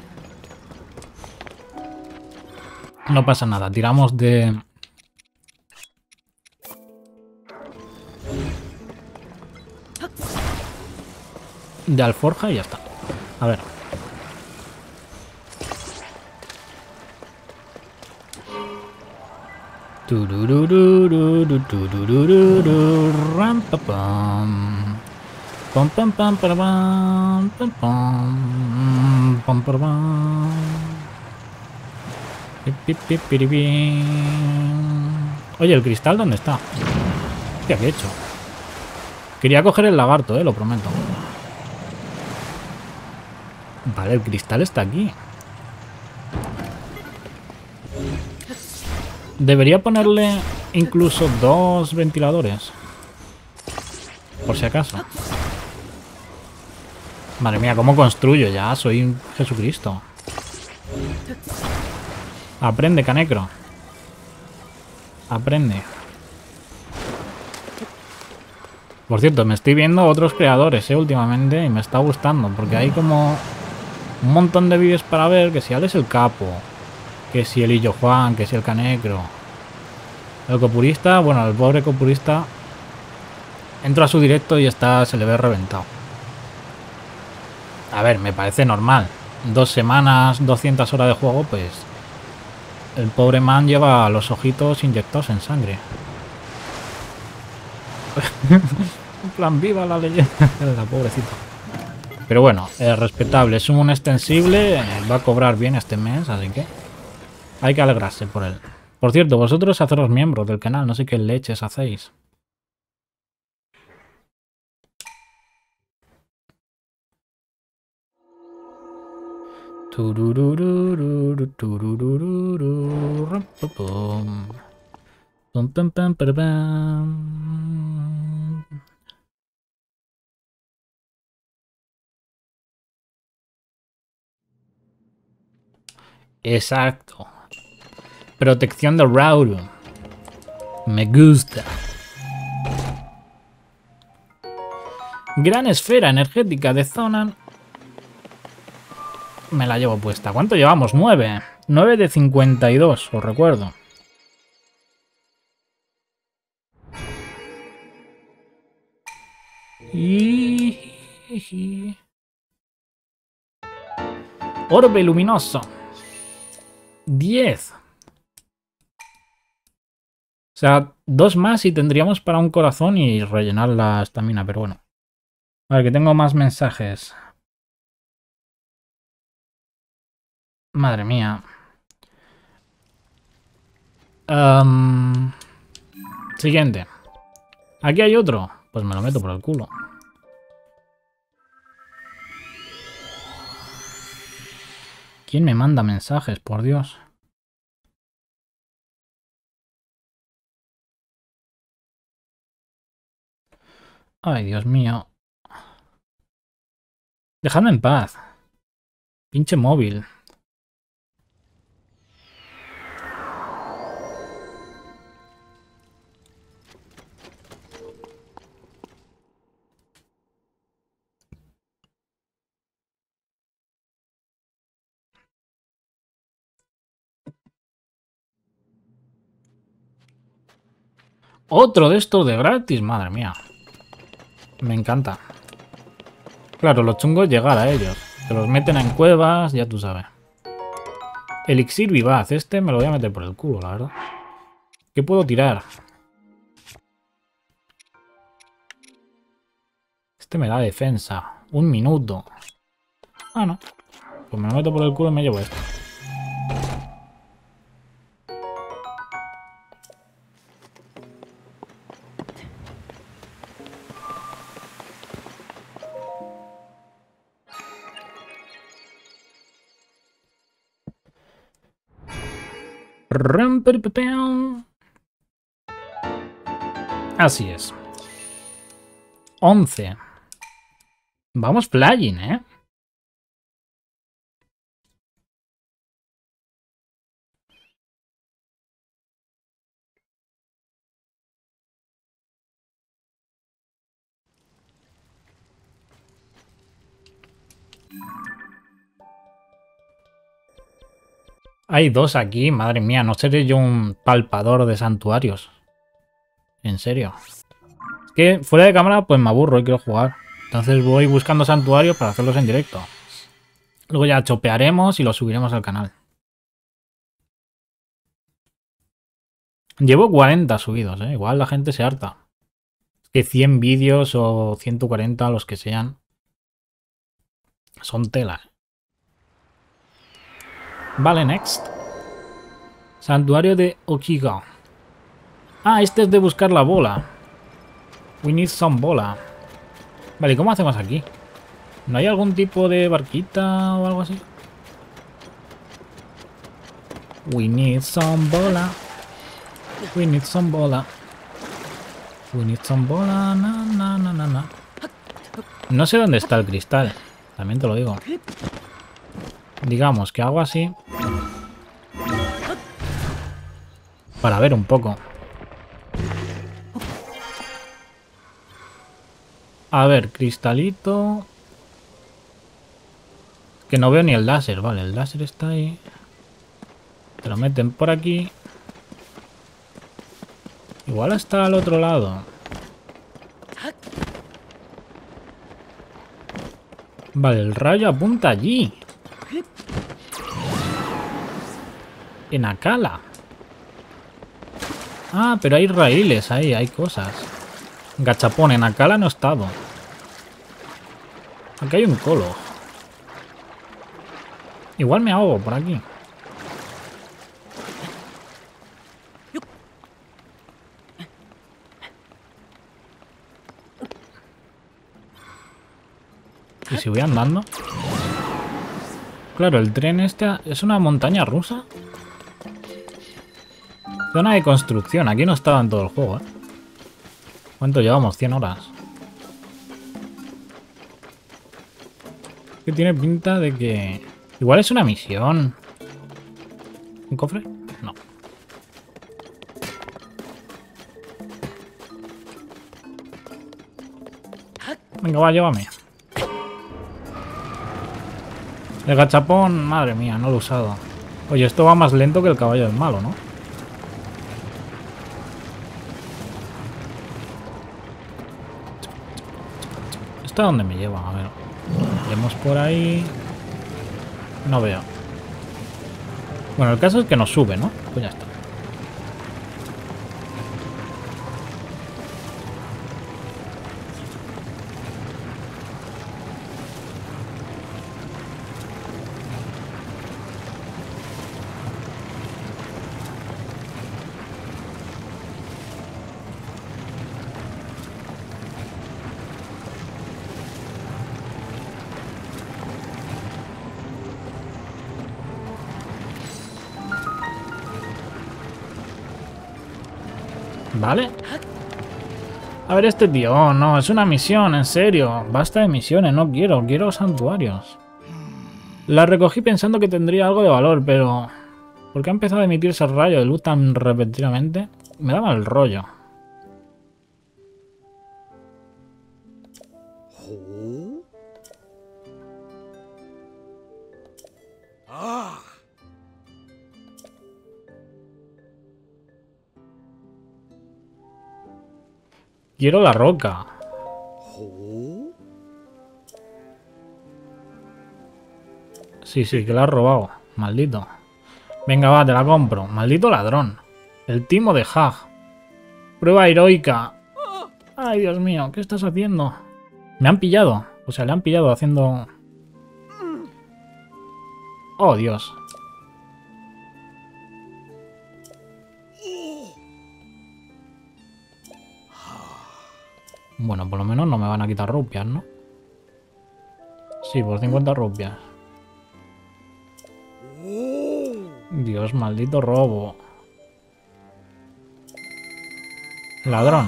No pasa nada, tiramos de... de alforja y ya está. A ver. Ram, pa, pam. Pam, pam, pam, para, pam, pam, pam, pam, para, pam. Oye, ¿el cristal dónde está? Hostia, ¿qué he hecho? Quería coger el lagarto, eh, lo prometo. Vale, el cristal está aquí. Debería ponerle incluso dos ventiladores. Por si acaso. Madre mía, ¿cómo construyo ya? Soy un Jesucristo. Aprende, Canecro. Aprende. Por cierto, me estoy viendo otros creadores, eh, últimamente, y me está gustando, porque hay como un montón de vídeos para ver, que si Alex el Capo, que si el Illo Juan, que si el Canecro. El copurista, bueno, el pobre copurista, entro a su directo y está, se le ve reventado. A ver, me parece normal. Dos semanas, doscientas horas de juego, pues el pobre man lleva los ojitos inyectados en sangre. En plan, viva la leyenda. La pobrecita. Pero bueno, es respetable. Es un extensible. Va a cobrar bien este mes, así que hay que alegrarse por él. Por cierto, vosotros haceros miembros del canal. No sé qué leches hacéis. Tururururu, tururururu, rum, pum, pum. Pum, pum, pum, pam, pam. Exacto. Protección de Rauru. Me gusta. Gran esfera energética de Zonan. Me la llevo puesta. ¿Cuánto llevamos? nueve. nueve de cincuenta y dos, os recuerdo. Orbe luminoso. diez. O sea, dos más y tendríamos para un corazón y rellenar la estamina, pero bueno. A ver, que tengo más mensajes. Madre mía. Um, siguiente. Aquí hay otro. Pues me lo meto por el culo. ¿Quién me manda mensajes? Por Dios. Ay, Dios mío. Dejadme en paz. Pinche móvil. Otro de estos de gratis, madre mía. Me encanta. Claro, lo chungo es llegar a ellos. Te los meten en cuevas, ya tú sabes. Elixir vivaz. Este me lo voy a meter por el culo, la verdad. ¿Qué puedo tirar? Este me da defensa. Un minuto. Ah, no. Pues me lo meto por el culo y me llevo esto. Así es. once. Vamos flying, ¿eh? Hay dos aquí, madre mía, no seré yo un palpador de santuarios. En serio. Es que fuera de cámara pues me aburro y quiero jugar. Entonces voy buscando santuarios para hacerlos en directo. Luego ya chopearemos y los subiremos al canal. Llevo cuarenta subidos, ¿eh? Igual la gente se harta. Es que cien vídeos o ciento cuarenta, los que sean, son tela. Vale, next. Santuario de Okiga. Ah, este es de buscar la bola. We need some bola. Vale, ¿y cómo hacemos aquí? ¿No hay algún tipo de barquita o algo así? We need some bola. We need some bola. We need some bola. Na, na, na, na, na. No sé dónde está el cristal. También te lo digo. Digamos que hago así. Para ver un poco. A ver, cristalito. Que no veo ni el láser. Vale, el láser está ahí. Te lo meten por aquí. Igual está al otro lado. Vale, el rayo apunta allí. En Akala. Ah, pero hay raíles ahí, hay cosas. Gachapón, en Akala no he estado. Aquí hay un colo. Igual me ahogo por aquí. ¿Y si voy andando? Claro, el tren este es una montaña rusa. Zona de construcción. Aquí no estaba en todo el juego, ¿eh? ¿Cuánto llevamos? cien horas. Que tiene pinta de que... Igual es una misión. ¿Un cofre? No. Venga, va, llévame. El gachapón, madre mía, no lo he usado. Oye, esto va más lento que el caballo del malo, ¿no? ¿Esto a dónde me lleva? A ver. Iremos por ahí. No veo. Bueno, el caso es que nos sube, ¿no? Pues ya está. ¿Vale? A ver este tío. Oh, no, es una misión, en serio. Basta de misiones, no quiero. Quiero santuarios. La recogí pensando que tendría algo de valor, pero... ¿por qué ha empezado a emitirse el rayo de luz tan repentinamente? Me da mal rollo. Quiero la roca. Sí, sí, que la has robado. Maldito. Venga, va, te la compro. Maldito ladrón. El timo de Hag. Prueba heroica. Ay, Dios mío, ¿qué estás haciendo? Me han pillado. O sea, le han pillado haciendo... Oh, Dios. Bueno, por lo menos no me van a quitar rupias, ¿no? Sí, por cincuenta rupias. Dios, maldito robo. Ladrón.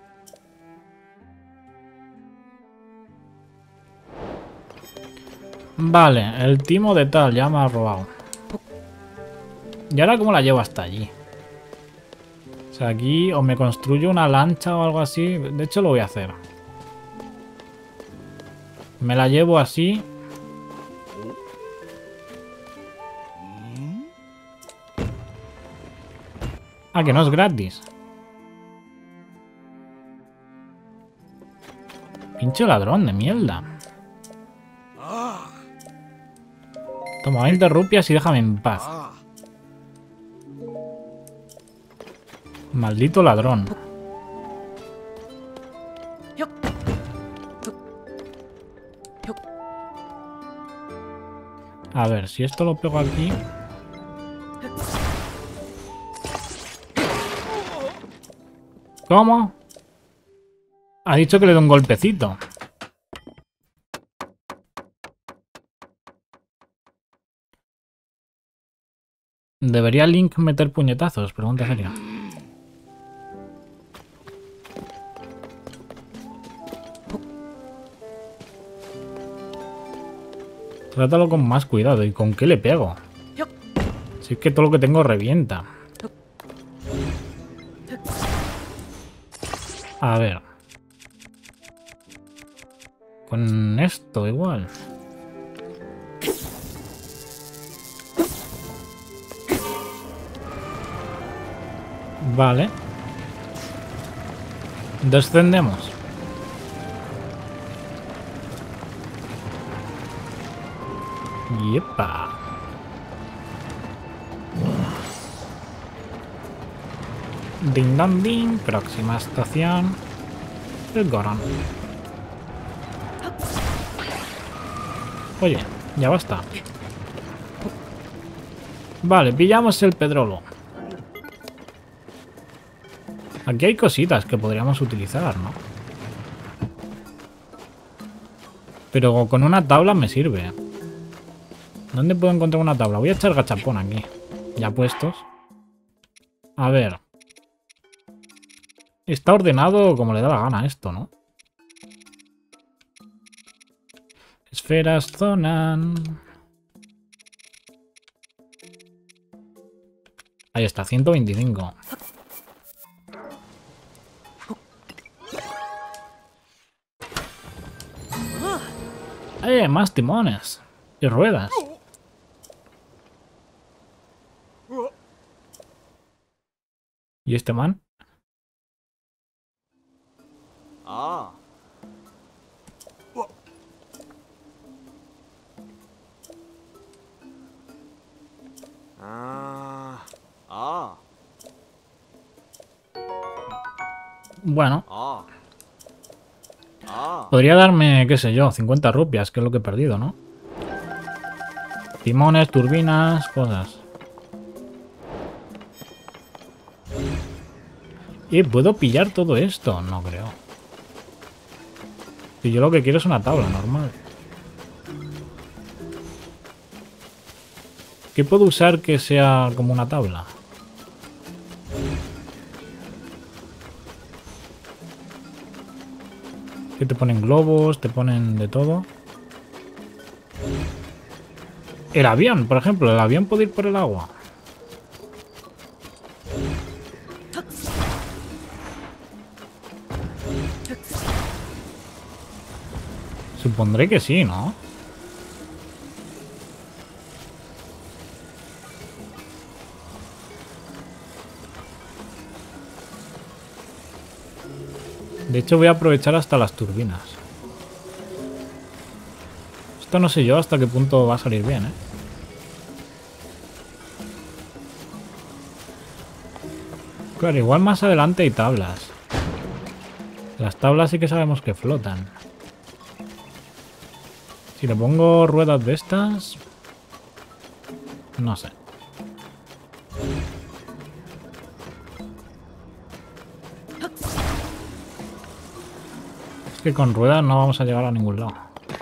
Vale, el timo de tal ya me ha robado. ¿Y ahora cómo la llevo hasta allí? O sea, aquí o me construyo una lancha o algo así. De hecho, lo voy a hacer. Me la llevo así. Ah, que no es gratis. Pinche ladrón de mierda. Toma veinte rupias y déjame en paz. Maldito ladrón. A ver, si esto lo pego aquí... ¿Cómo? Ha dicho que le dé un golpecito. ¿Debería Link meter puñetazos? Pregunta seria. Trátalo con más cuidado. ¿Y con qué le pego? Si es que todo lo que tengo revienta. A ver. Con esto igual. Vale. Descendemos. Yepa. Ding dong ding. Próxima estación. El Goron. Oye, ya basta. Vale, pillamos el pedrolo. Aquí hay cositas que podríamos utilizar, ¿no? Pero con una tabla me sirve. ¿Dónde puedo encontrar una tabla? Voy a echar gachapón aquí. Ya puestos. A ver. Está ordenado como le da la gana esto, ¿no? Esferas zonan. Ahí está, ciento veinticinco. ¡Eh! Más timones. Y ruedas. ¿Y este man? Ah. Ah. Ah. Bueno. Ah. Ah. Podría darme, qué sé yo, cincuenta rupias, que es lo que he perdido, ¿no? Timones, turbinas, cosas. ¿Y puedo pillar todo esto? No creo. Y yo lo que quiero es una tabla normal. ¿Qué puedo usar que sea como una tabla? Que te ponen globos, te ponen de todo. El avión, por ejemplo. El avión puede ir por el agua. Supondré que sí, ¿no? De hecho voy a aprovechar hasta las turbinas. Esto no sé yo hasta qué punto va a salir bien, ¿eh? Claro, igual más adelante hay tablas. Las tablas sí que sabemos que flotan. Si le pongo ruedas de estas... No sé. Es que con ruedas no vamos a llegar a ningún lado.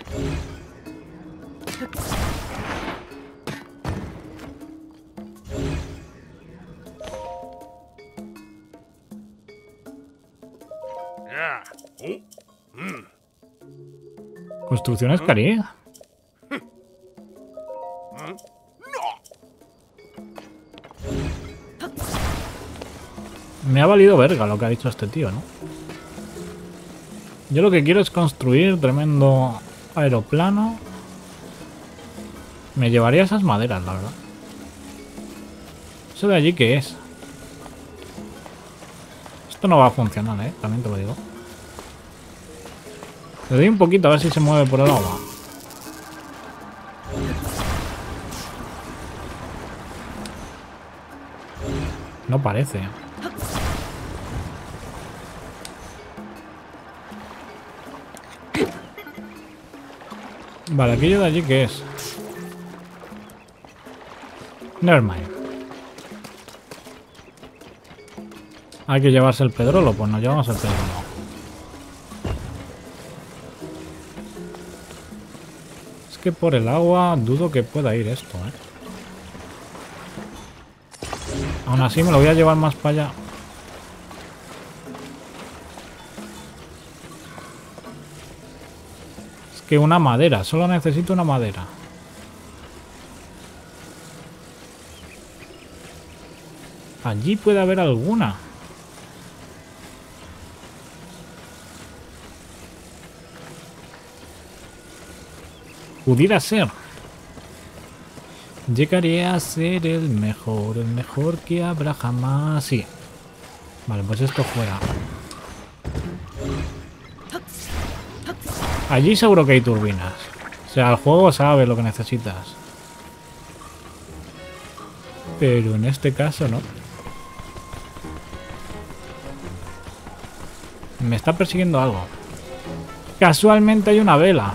Construcciones Cari. Me ha valido verga lo que ha dicho este tío, ¿no? Yo lo que quiero es construir tremendo aeroplano. Me llevaría esas maderas, la verdad. ¿Eso de allí qué es? Esto no va a funcionar, ¿eh? También te lo digo. Le doy un poquito a ver si se mueve por el agua. No parece. Vale, aquello de allí ¿qué es? Nevermind. Hay que llevarse el pedrolo, pues nos llevamos el pedrolo. Es que por el agua dudo que pueda ir esto, ¿eh? Aún así me lo voy a llevar más para allá. Es que una madera, solo necesito una madera. Allí puede haber alguna. Pudiera ser. Llegaría a ser el mejor, el mejor que habrá jamás. Sí. Vale, pues esto fuera. Allí seguro que hay turbinas. O sea, el juego sabe lo que necesitas. Pero en este caso no. Me está persiguiendo algo. Casualmente hay una vela.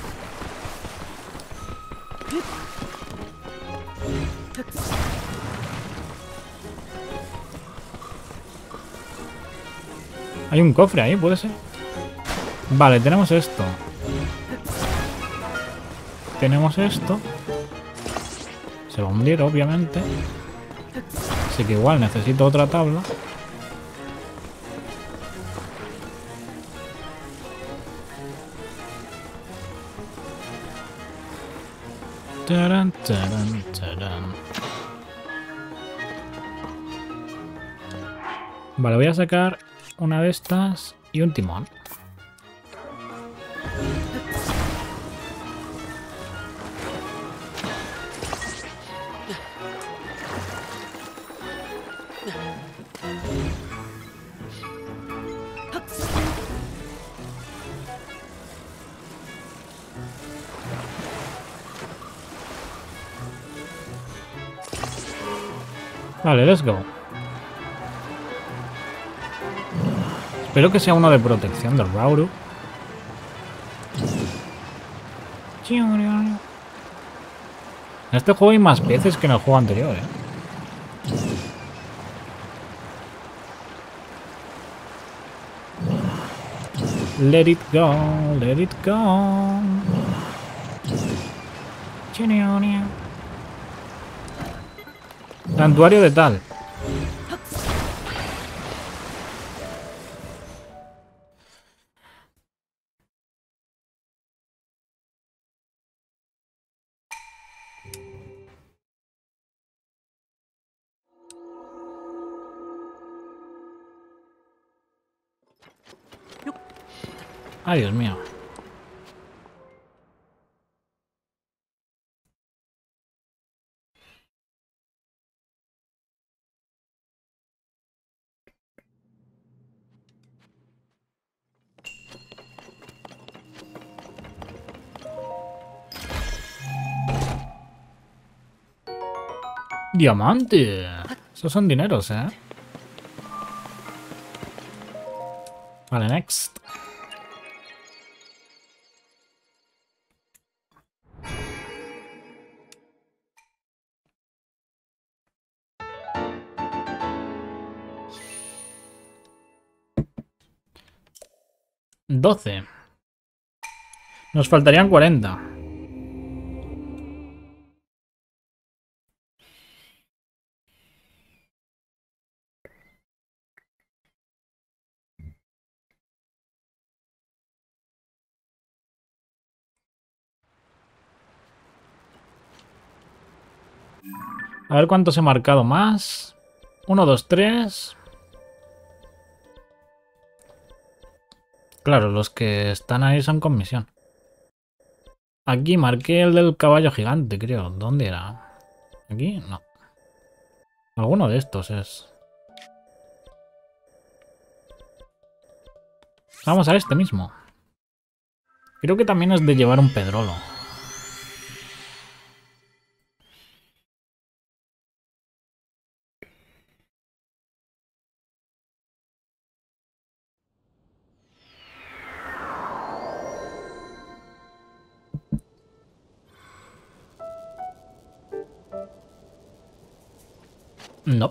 Hay un cofre ahí, ¿puede ser? Vale, tenemos esto. Tenemos esto. Se va a hundir, obviamente. Así que igual necesito otra tabla. Tarán, tarán, tarán. Vale, voy a sacar una de estas y un timón. Vale, let's go. Espero que sea uno de protección del Rauru. En este juego hay más peces que en el juego anterior, ¿eh? Let it go, let it go. Santuario de tal. Ay, Dios mío. Diamante. Esos son dineros, ¿eh? Vale, next. doce. Nos faltarían cuarenta. A ver cuántos he marcado más. uno, dos, tres. Claro, los que están ahí son con misión. Aquí marqué el del caballo gigante, creo. ¿Dónde era? ¿Aquí? No. Alguno de estos es. Vamos a este mismo. Creo que también es de llevar un pedrolo. No.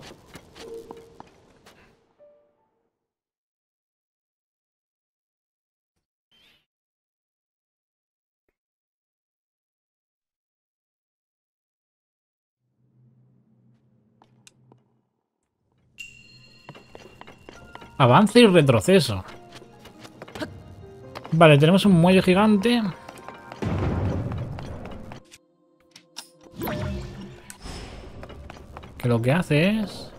Avance y retroceso. Vale, tenemos un muelle gigante. Que lo que hace es...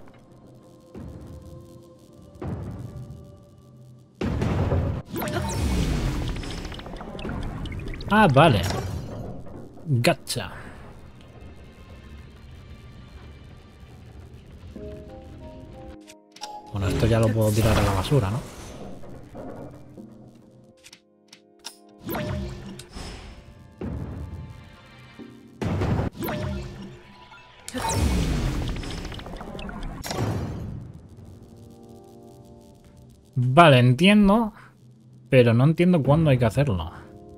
Ah, vale. Gacha. Bueno, esto ya lo puedo tirar a la basura, ¿no? Vale, entiendo. Pero no entiendo cuándo hay que hacerlo.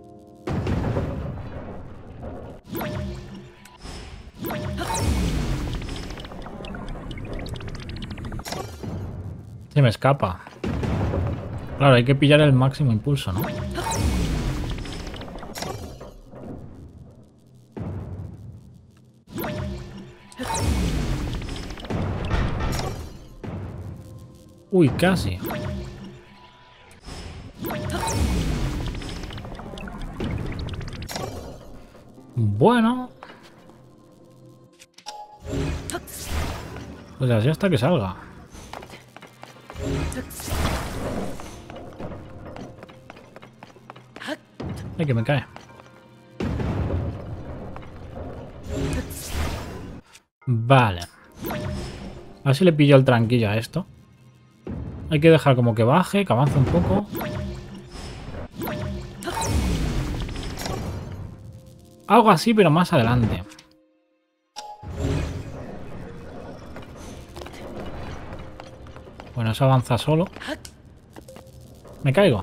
Se me escapa. Claro, hay que pillar el máximo impulso, ¿no? Uy, casi. Bueno. Pues así hasta que salga. Ay, que me cae. Vale. A ver si le pillo el tranquillo a esto. Hay que dejar como que baje, que avance un poco. Algo así, pero más adelante. Bueno, eso avanza solo. Me caigo.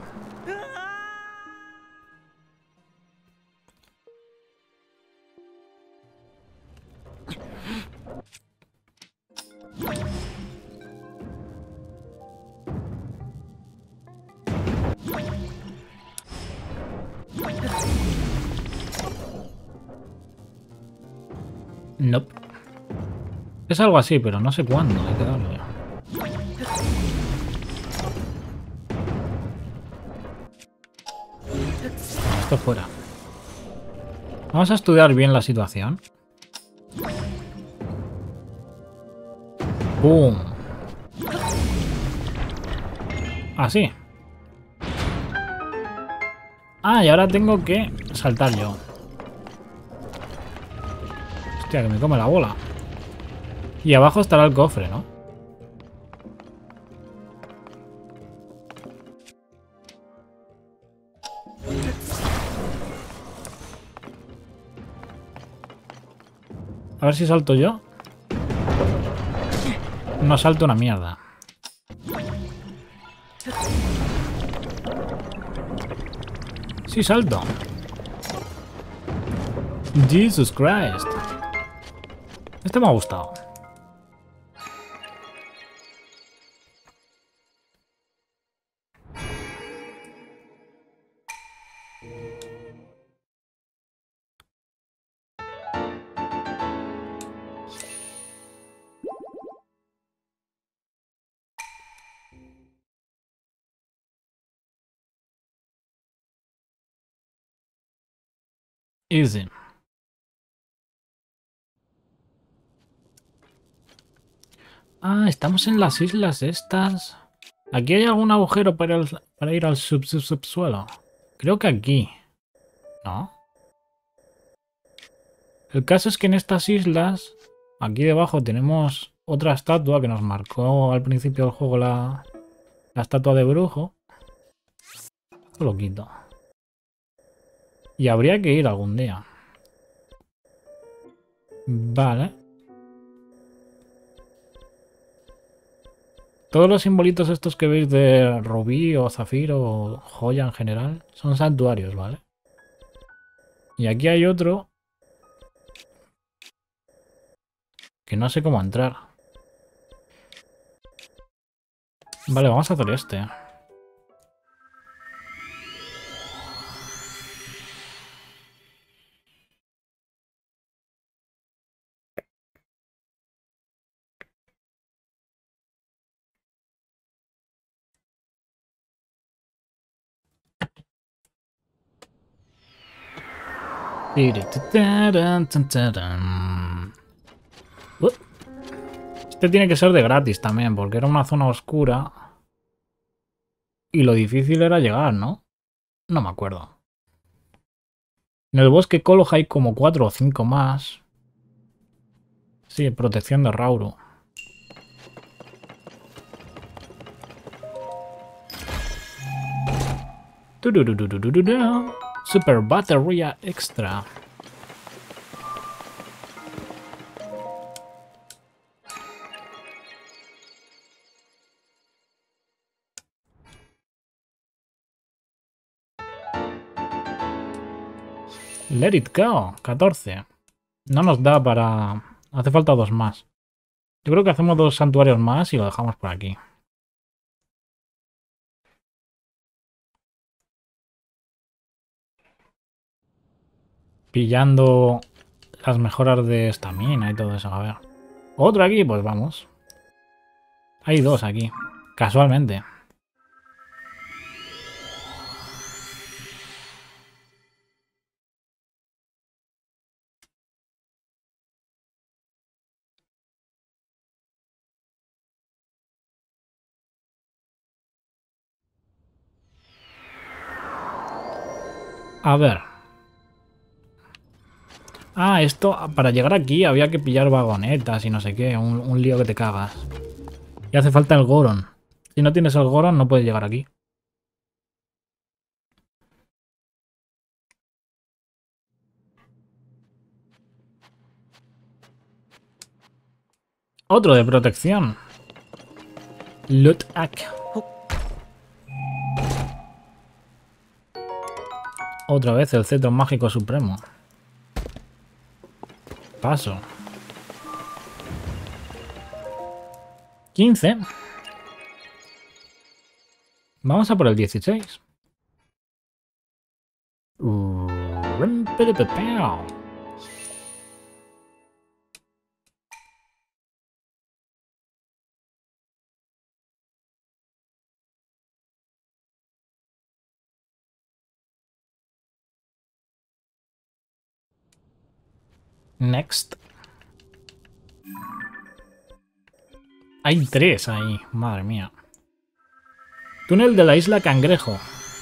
Nope. Es algo así, pero no sé cuándo hay que darle. Esto fuera. Vamos a estudiar bien la situación. ¡Pum! Así. Ah, y ahora tengo que saltar yo. Hostia, que me come la bola. Y abajo estará el cofre, ¿no? A ver si salto yo. No salto una mierda. Sí salto. Jesus Christ. Este me ha gustado. Easy. Ah, estamos en las islas estas. ¿Aquí hay algún agujero para, el- para ir al sub, sub- subsuelo? Creo que aquí. ¿No? El caso es que en estas islas, aquí debajo tenemos otra estatua que nos marcó al principio del juego la, la estatua de brujo. Esto lo quito. Y habría que ir algún día. Vale. Todos los simbolitos estos que veis de rubí o zafiro o joya en general son santuarios, ¿vale? Y aquí hay otro que no sé cómo entrar. Vale, vamos a hacer este. Uh, Este tiene que ser de gratis también, porque era una zona oscura. Y lo difícil era llegar, ¿no? No me acuerdo. En el bosque Koloh hay como cuatro o cinco más. Sí, protección de Rauru. Super batería extra. Let it go. catorce. No nos da para... Hace falta dos más. Yo creo que hacemos dos santuarios más y lo dejamos por aquí. Pillando las mejoras de estamina y todo eso. A ver. ¿Otro aquí? Pues vamos. Hay dos aquí. Casualmente. A ver. Ah, esto, para llegar aquí había que pillar vagonetas y no sé qué. Un, un lío que te cagas. Y hace falta el Goron. Si no tienes el Goron no puedes llegar aquí. Otro de protección. Lutak. Otra vez el cetro mágico supremo. Paso. quince. Vamos a por el dieciséis. Uh, Next. Hay tres ahí, madre mía. Túnel de la isla Cangrejo.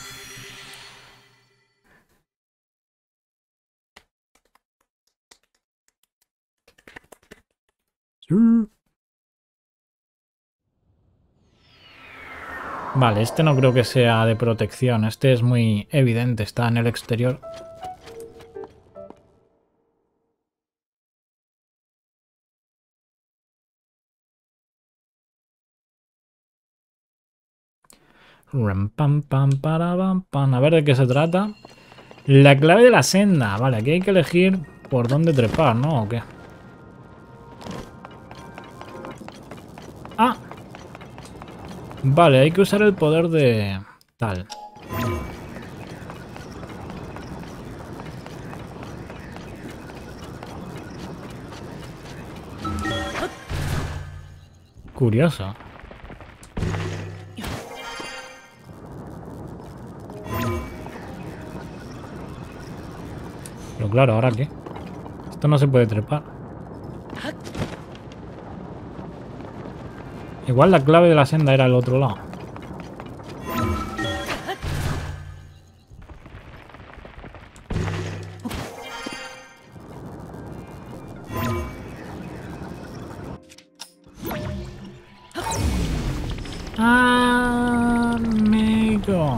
Vale, este no creo que sea de protección. Este es muy evidente, está en el exterior. Ram, pam, pam, para, pam, pam. A ver de qué se trata. La clave de la senda. Vale, aquí hay que elegir por dónde trepar, ¿no? ¿O qué? Ah. Vale, hay que usar el poder de... tal. Curioso. Pero claro, ¿ahora qué? Esto no se puede trepar. Igual la clave de la senda era el otro lado. Amigo.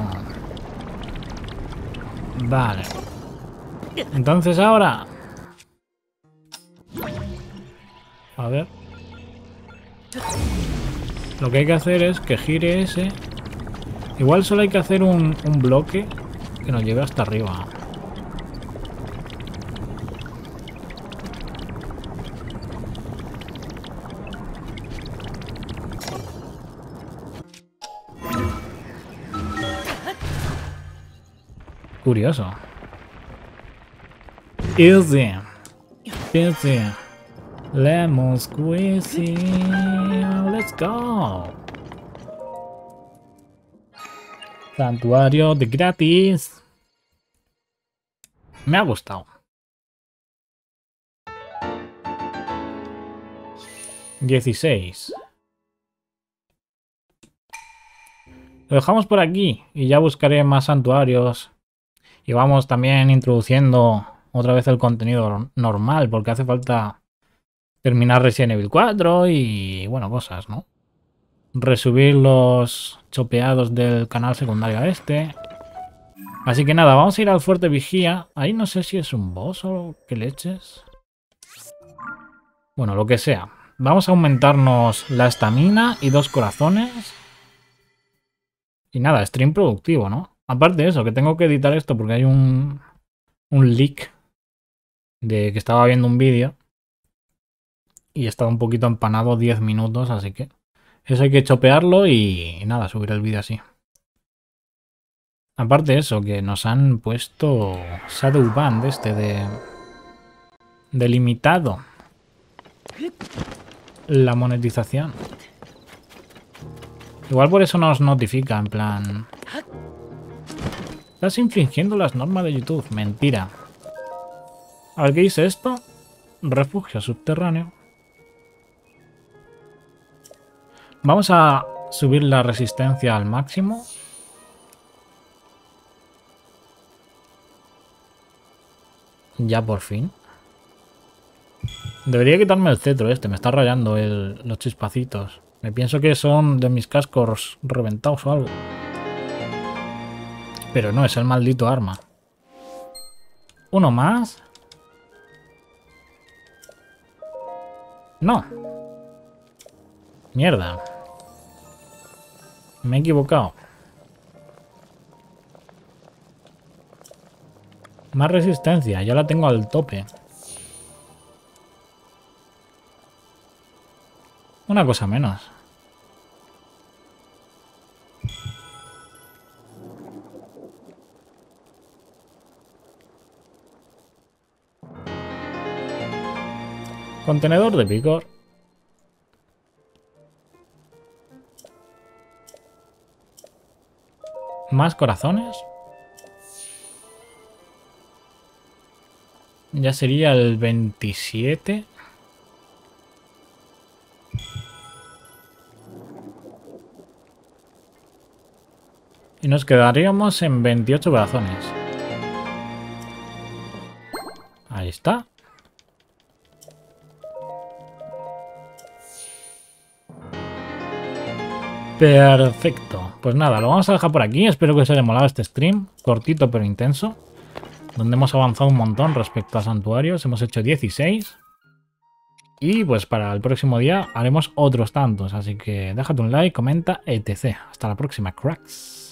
Vale. Entonces ahora... A ver. Lo que hay que hacer es que gire ese. Igual solo hay que hacer un, un bloque que nos lleve hasta arriba. Curioso. Easy. Easy. Lemon squeezy. Let's go. Santuario de gratis. Me ha gustado. dieciséis. Lo dejamos por aquí y ya buscaré más santuarios. Y vamos también introduciendo otra vez el contenido normal, porque hace falta terminar Resident Evil cuatro y, bueno, cosas, ¿no? Resubir los chopeados del canal secundario a este. Así que nada, vamos a ir al Fuerte Vigía. Ahí no sé si es un boss o qué leches. Bueno, lo que sea. Vamos a aumentarnos la estamina y dos corazones. Y nada, stream productivo, ¿no? Aparte de eso, que tengo que editar esto porque hay un, un leak de que estaba viendo un vídeo y he estado un poquito empanado diez minutos, así que eso hay que chopearlo y, y nada, subir el vídeo así. Aparte de eso, que nos han puesto Shadow Band este de, de limitado la monetización. Igual por eso nos notifica, en plan... Estás infringiendo las normas de YouTube. Mentira. A ver, ¿qué dice esto? Refugio subterráneo. Vamos a subir la resistencia al máximo. Ya por fin. Debería quitarme el cetro este. Me está rayando el, los chispacitos. Me pienso que son de mis cascos reventados o algo. Pero no, es el maldito arma. ¿Uno más? No. Mierda. Me he equivocado. Más resistencia, ya la tengo al tope. Una cosa menos. Contenedor de vigor. Más corazones. Ya sería el veintisiete. Y nos quedaríamos en veintiocho corazones. Ahí está. Perfecto. Pues nada, lo vamos a dejar por aquí. Espero que os haya molado este stream. Cortito pero intenso. Donde hemos avanzado un montón respecto a santuarios. Hemos hecho dieciséis. Y pues para el próximo día haremos otros tantos. Así que déjate un like, comenta, etcétera. Hasta la próxima, cracks.